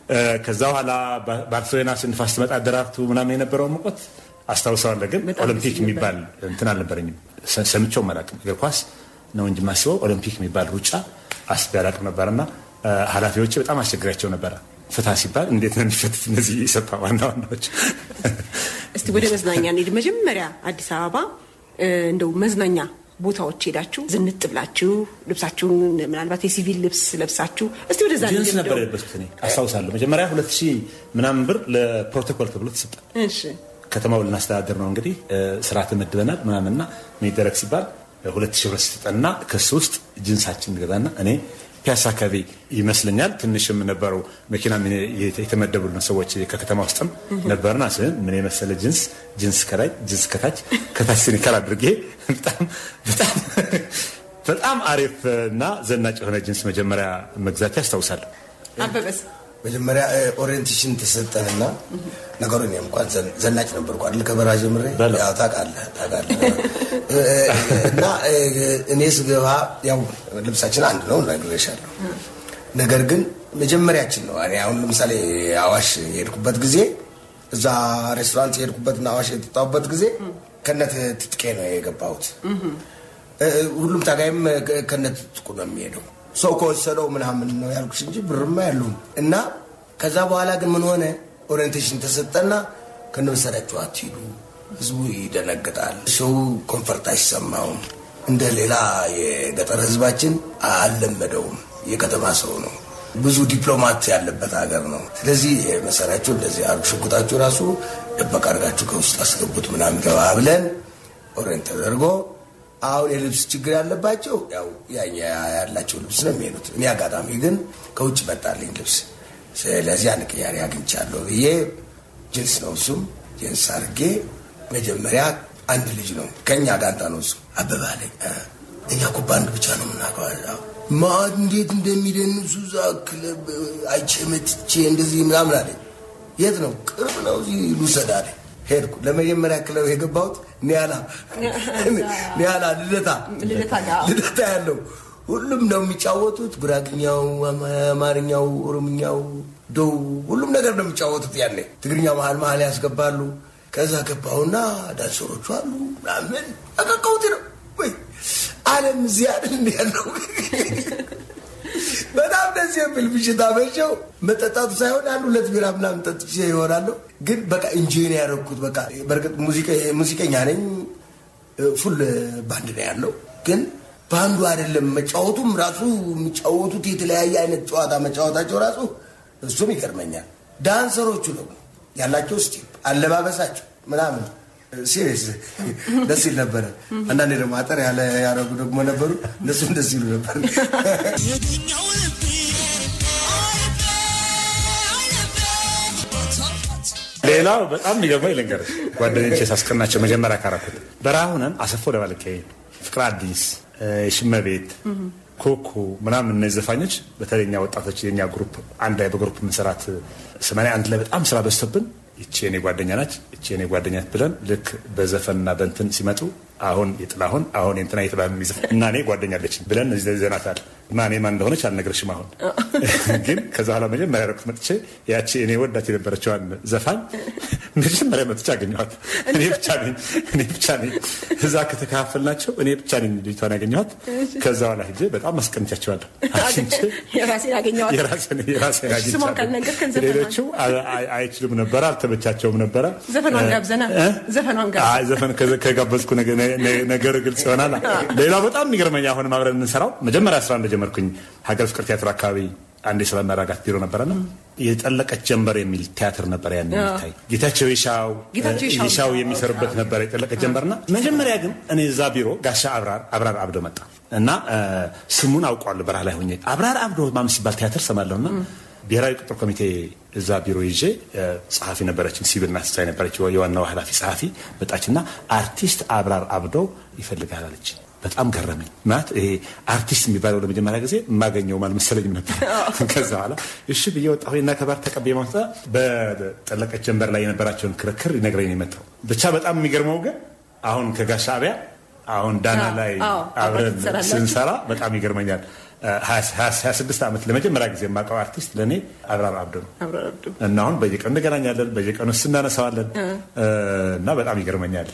ከዛ በኋላ ባርሴሎና ስንፋስ ትመጣ ደራርቱ ምናምን የነበረው ሙቀት አስታውሳለሁ። ግን ኦሎምፒክ የሚባል እንትን አልነበረኝም፣ ሰምቼውም አላውቅም። እግር ኳስ ነው እንጂ ማስበው ኦሎምፒክ የሚባል ሩጫ አስቤ አላውቅም ነበርና ኃላፊዎቼ በጣም አስቸግራቸው ነበረ። ፍታ ሲባል እንዴት ነው የሚፈቱት እነዚህ የሰፋ ዋናዎች? እስቲ ወደ መዝናኛ እንሂድ። መጀመሪያ አዲስ አበባ እንደው መዝናኛ ቦታዎች ሄዳችሁ ዝንጥ ብላችሁ ልብሳችሁን ምናልባት የሲቪል ልብስ ለብሳችሁ እስቲ ወደዛ ጂንስ ነበር የለበስኩት እኔ አስታውሳለሁ። መጀመሪያ 2000 ምናምን ብር ለፕሮቶኮል ተብሎ ተሰጠ። እሺ ከተማው ልናስተዳድር ነው እንግዲህ ስራ ተመድበናል ምናምንና ምን ይደረግ ሲባል 2000 ብር ተሰጠና ከሱ ውስጥ ጂንሳችን ገዛና እኔ ፒያሳ አካባቢ ይመስለኛል ትንሽም ነበሩ መኪና የተመደቡልን ሰዎች ከከተማ ውስጥም ነበርና ምን የመሰለ ጂንስ ከላይ ጂንስ ከታች ሲኒከር አድርጌ በጣም አሪፍ እና ዘናጭ የሆነ ጂንስ መጀመሪያ መግዛት ያስታውሳለሁ። አበበስ መጀመሪያ ኦሪየንቴሽን ተሰጠንና ነገሩን እንኳን ዘናጭ ነበርኩ አይደል? ከበራ ጀምሬ ያው ታውቃለህ እና እኔ ስገባ ያው ልብሳችን አንድ ነው ነግሬሻለሁ። ነገር ግን መጀመሪያችን ነው። እኔ አሁን ለምሳሌ አዋሽ የሄድኩበት ጊዜ እዛ ሬስቶራንት የሄድኩበትና አዋሽ የጠጣሁበት ጊዜ ከነት ትጥቄ ነው የገባሁት። ሁሉም ታጋይም ከነት ትጥቁ ነው የሚሄደው። ሰው ከወሰደው ምናምን ነው ያልኩሽ እንጂ ብርማ ያለው እና ከዛ በኋላ ግን ምን ሆነ ኦሪየንቴሽን ተሰጠና ከነመሰራቸው አትሂዱ፣ ህዝቡ ይደነግጣል፣ ሰው ኮምፈርት አይሰማውም። እንደ ሌላ የገጠር ህዝባችን አልለመደውም። የከተማ ሰው ነው፣ ብዙ ዲፕሎማት ያለበት ሀገር ነው። ስለዚህ መሰራቸው እንደዚህ ሽጉጣቸው ራሱ ደበቅ አድርጋችሁ ከውስጥ አስገቡት ምናምን ተባብለን ኦሪየንት ተደርጎ አሁን የልብስ ችግር ያለባቸው ያው ያላቸው ልብስ ነው የሚሄዱት። እኔ አጋጣሚ ግን ከውጭ መጣልኝ ልብስ። ስለዚህ አንድ ቅያሬ አግኝቻለሁ ብዬ ጂንስ ነው እሱም ጂንስ አድርጌ መጀመሪያ አንድ ልጅ ነው ከኛ ጋንታ ነው እሱ አበባ አለኝ። እኛ እኮ ባንድ ብቻ ነው የምናውቀው ማን እንዴት እንደሚደንሱ እዛ ክለብ አይቼ እንደዚህ ምናምን አለኝ። የት ነው? ቅርብ ነው እዚህ ልውሰድ አለኝ። ሄድኩ። ለመጀመሪያ ክለብ የገባሁት ኒያላ ልደታ ያለው ሁሉም ነው የሚጫወቱት። ጉራግኛው፣ አማርኛው፣ ኦሮምኛው፣ ደው ሁሉም ነገር ነው የሚጫወቱት። ያኔ ትግርኛ መሀል ያስገባሉ። ከዛ ገባሁና ዳንሰሮቹ አሉ ምናምን አቀቀውት ነው ወይ ዓለም እዚህ አይደል ያለው። በጣም ደስ የሚል ምሽት አመሸው። መጠጣቱ ሳይሆን አንድ ሁለት ቢራ ምናምን ጠጥቼ ይሆናል። ግን በቃ ኢንጆይ ነው ያደረኩት። በቃ በርግጥ ሙዚቀኛ ነኝ፣ ፉል ባንድ ነው ያለው። ግን ባንዱ አይደለም መጫወቱም ራሱ የሚጫወቱት የተለያየ አይነት ጨዋታ መጫወታቸው ራሱ እሱም ይገርመኛል። ዳንሰሮቹ ነው ያላቸው ስቲፕ አለባበሳቸው ምናምን ሲሪየስ ደስ ይል ነበር። አንዳንዴ ደግሞ አጠር ያለ ያረጉ ደግሞ ነበሩ። እነሱም ደስ ይሉ ነበር። ሌላው በጣም የሚገርመው ልንገርህ፣ ጓደኞቼ ሳስቀናቸው መጀመሪያ ካራኩት በራሁነን አሰፎ ደባልቄ፣ ፍቅር አዲስ፣ ሽመቤት፣ ኮኮ ምናምን እነዚህ ዘፋኞች በተለይኛ ወጣቶች የኛ ግሩፕ አንድ ላይ በግሩፕ ምንሰራት 81 ላይ በጣም ስራ በዝቶብን እቺ የኔ ጓደኛ ናት እቺ የኔ ጓደኛ ናት ብለን ልክ በዘፈንና በእንትን ሲመጡ አሁን የጥላሁን አሁን እንትና የጥላሁን የሚዘፍ እና እኔ ጓደኛ አለችኝ ብለን እዚህ ዘናታል እና እኔ ማን እንደሆነች አልነግርሽም። አሁን ግን ከዛ በኋላ መጀመሪያ ረኩት መጥቼ ያቺ እኔ ወዳት የነበረችዋን ዘፋኝ መጀመሪያ መጥቼ አገኘኋት። እኔ ብቻ ነኝ እዛ ከተካፈልናቸው እኔ ብቻ ነኝ ልጅቷን ያገኘኋት። ከዛ በኋላ ሂጄ በጣም አስቀምጫቸዋለሁ። የራሴን አገኘኋት። ሌሎቹ አይችሉም ነበር፣ አልተመቻቸውም ነበረ። ዘፈኗን ጋብዘና ዘፈን ከጋበዝኩ ነገር ግልጽ ይሆናል። ሌላ በጣም የሚገርመኝ አሁን አብረን እንሰራው መጀመሪያ ስራ እንደጀመርኩኝ ሀገር ፍቅር ቲያትር አካባቢ አንድ ስራ መራጋት ቢሮ ነበርና የጠለቀች ጀንበር የሚል ቲያትር ነበር። ያን እንታይ ጌታቸው ይሻው የሚሰሩበት ነበር የጠለቀች ጀንበርና መጀመሪያ ግን እኔ እዛ ቢሮ ጋሻ አብራር አብዶ መጣ እና ስሙን አውቀዋለሁ። በረሃ ላይ ሆኜ አብራር አብዶ ማም ሲባል ቲያትር ሰማለሁና ብሔራዊ ቁጥር ኮሚቴ እዛ ቢሮ ይዤ ጸሐፊ ነበረችን ሲብልና ስታይ ነበረች የዋናው ኃላፊ ጸሐፊ መጣችና አርቲስት አብራር አብዶ ይፈልጋል አለች። በጣም ገረመኝ። ማለት ይሄ አርቲስት የሚባለው ለመጀመሪያ ጊዜ የማገኘው አልመሰለኝም ነበር። ከዛ በኋላ እሺ ብዬ ወጣሁና ከባር ተቀበየ ማለት በጠለቀች ጀንበር ላይ የነበራቸውን ክርክር ይነግረኝ ነው የመጣው። ብቻ በጣም የሚገርመው ግን አሁን ከጋሻ አብያ አሁን ዳና ላይ አብረን ስንሰራ በጣም ይገርመኛል። 26 ዓመት ለመጀመሪያ ጊዜ የማውቀው አርቲስት ለኔ አብራር አብዱ ነው። እና አሁን በየቀኑ እንገናኛለን፣ በየቀኑ ስናነሳዋለን እና በጣም ይገርመኛል።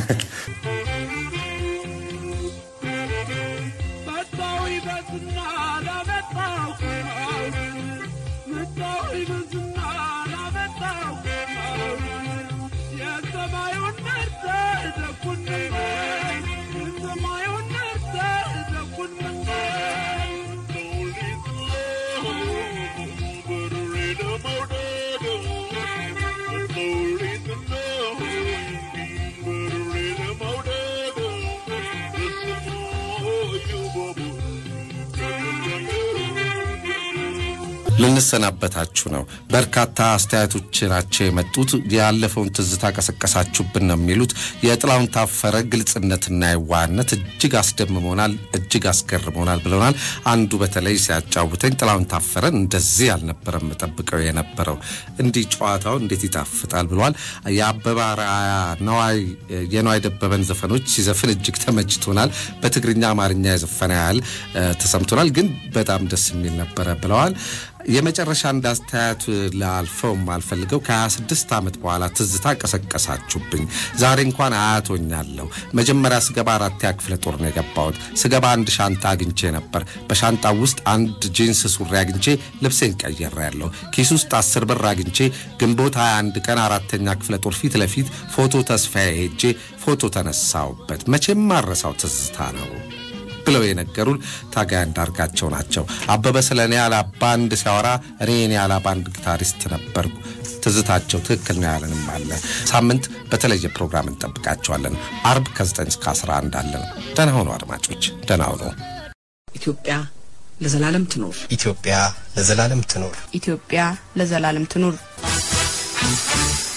ልንሰናበታችሁ ነው። በርካታ አስተያየቶች ናቸው የመጡት። ያለፈውን ትዝታ ቀሰቀሳችሁብን ነው የሚሉት። የጥላሁን ታፈረ ግልጽነትና የዋህነት እጅግ አስደምሞናል፣ እጅግ አስገርሞናል ብለውናል። አንዱ በተለይ ሲያጫውተኝ ጥላሁን ታፈረን እንደዚህ ያልነበረም መጠብቀው የነበረው እንዲህ ጨዋታው እንዴት ይጣፍጣል ብሏል። የአበባ የነዋይ ደበበን ዘፈኖች ሲዘፍን እጅግ ተመችቶናል። በትግርኛ አማርኛ የዘፈነ ያህል ተሰምቶናል፣ ግን በጣም ደስ የሚል ነበረ ብለዋል። የመጨረሻ እንዳስተያየት ላልፈው ማልፈልገው ከ26 ዓመት በኋላ ትዝታ ቀሰቀሳችሁብኝ። ዛሬ እንኳን አያቶኛለሁ። መጀመሪያ ስገባ 4ኛ ክፍለ ጦር ነው የገባሁት። ስገባ አንድ ሻንጣ አግኝቼ ነበር። በሻንጣው ውስጥ አንድ ጂንስ ሱሪ አግኝቼ ልብሴን ቀይሬያለሁ። ኪስ ውስጥ 10 ብር አግኝቼ ግንቦት 21 ቀን 4ኛ ክፍለ ጦር ፊት ለፊት ፎቶ ተስፋዬ ሄጄ ፎቶ ተነሳውበት። መቼም ማረሳው ትዝታ ነው ብለው የነገሩን ታጋይ አንዳርጋቸው ናቸው። አበበ ስለኔ ያለ ባንድ ሲያወራ እኔ ያለ ባንድ ጊታሪስት ነበርኩ። ትዝታቸው ትክክል ነው ያለንም አለ። ሳምንት በተለየ ፕሮግራም እንጠብቃቸዋለን። አርብ ከ9 እስከ 11 አለን። ደህና ሁኑ አድማጮች፣ ደህና ሁኑ። ኢትዮጵያ ለዘላለም ትኖር። ኢትዮጵያ ለዘላለም ትኖር። ኢትዮጵያ ለዘላለም ትኖር።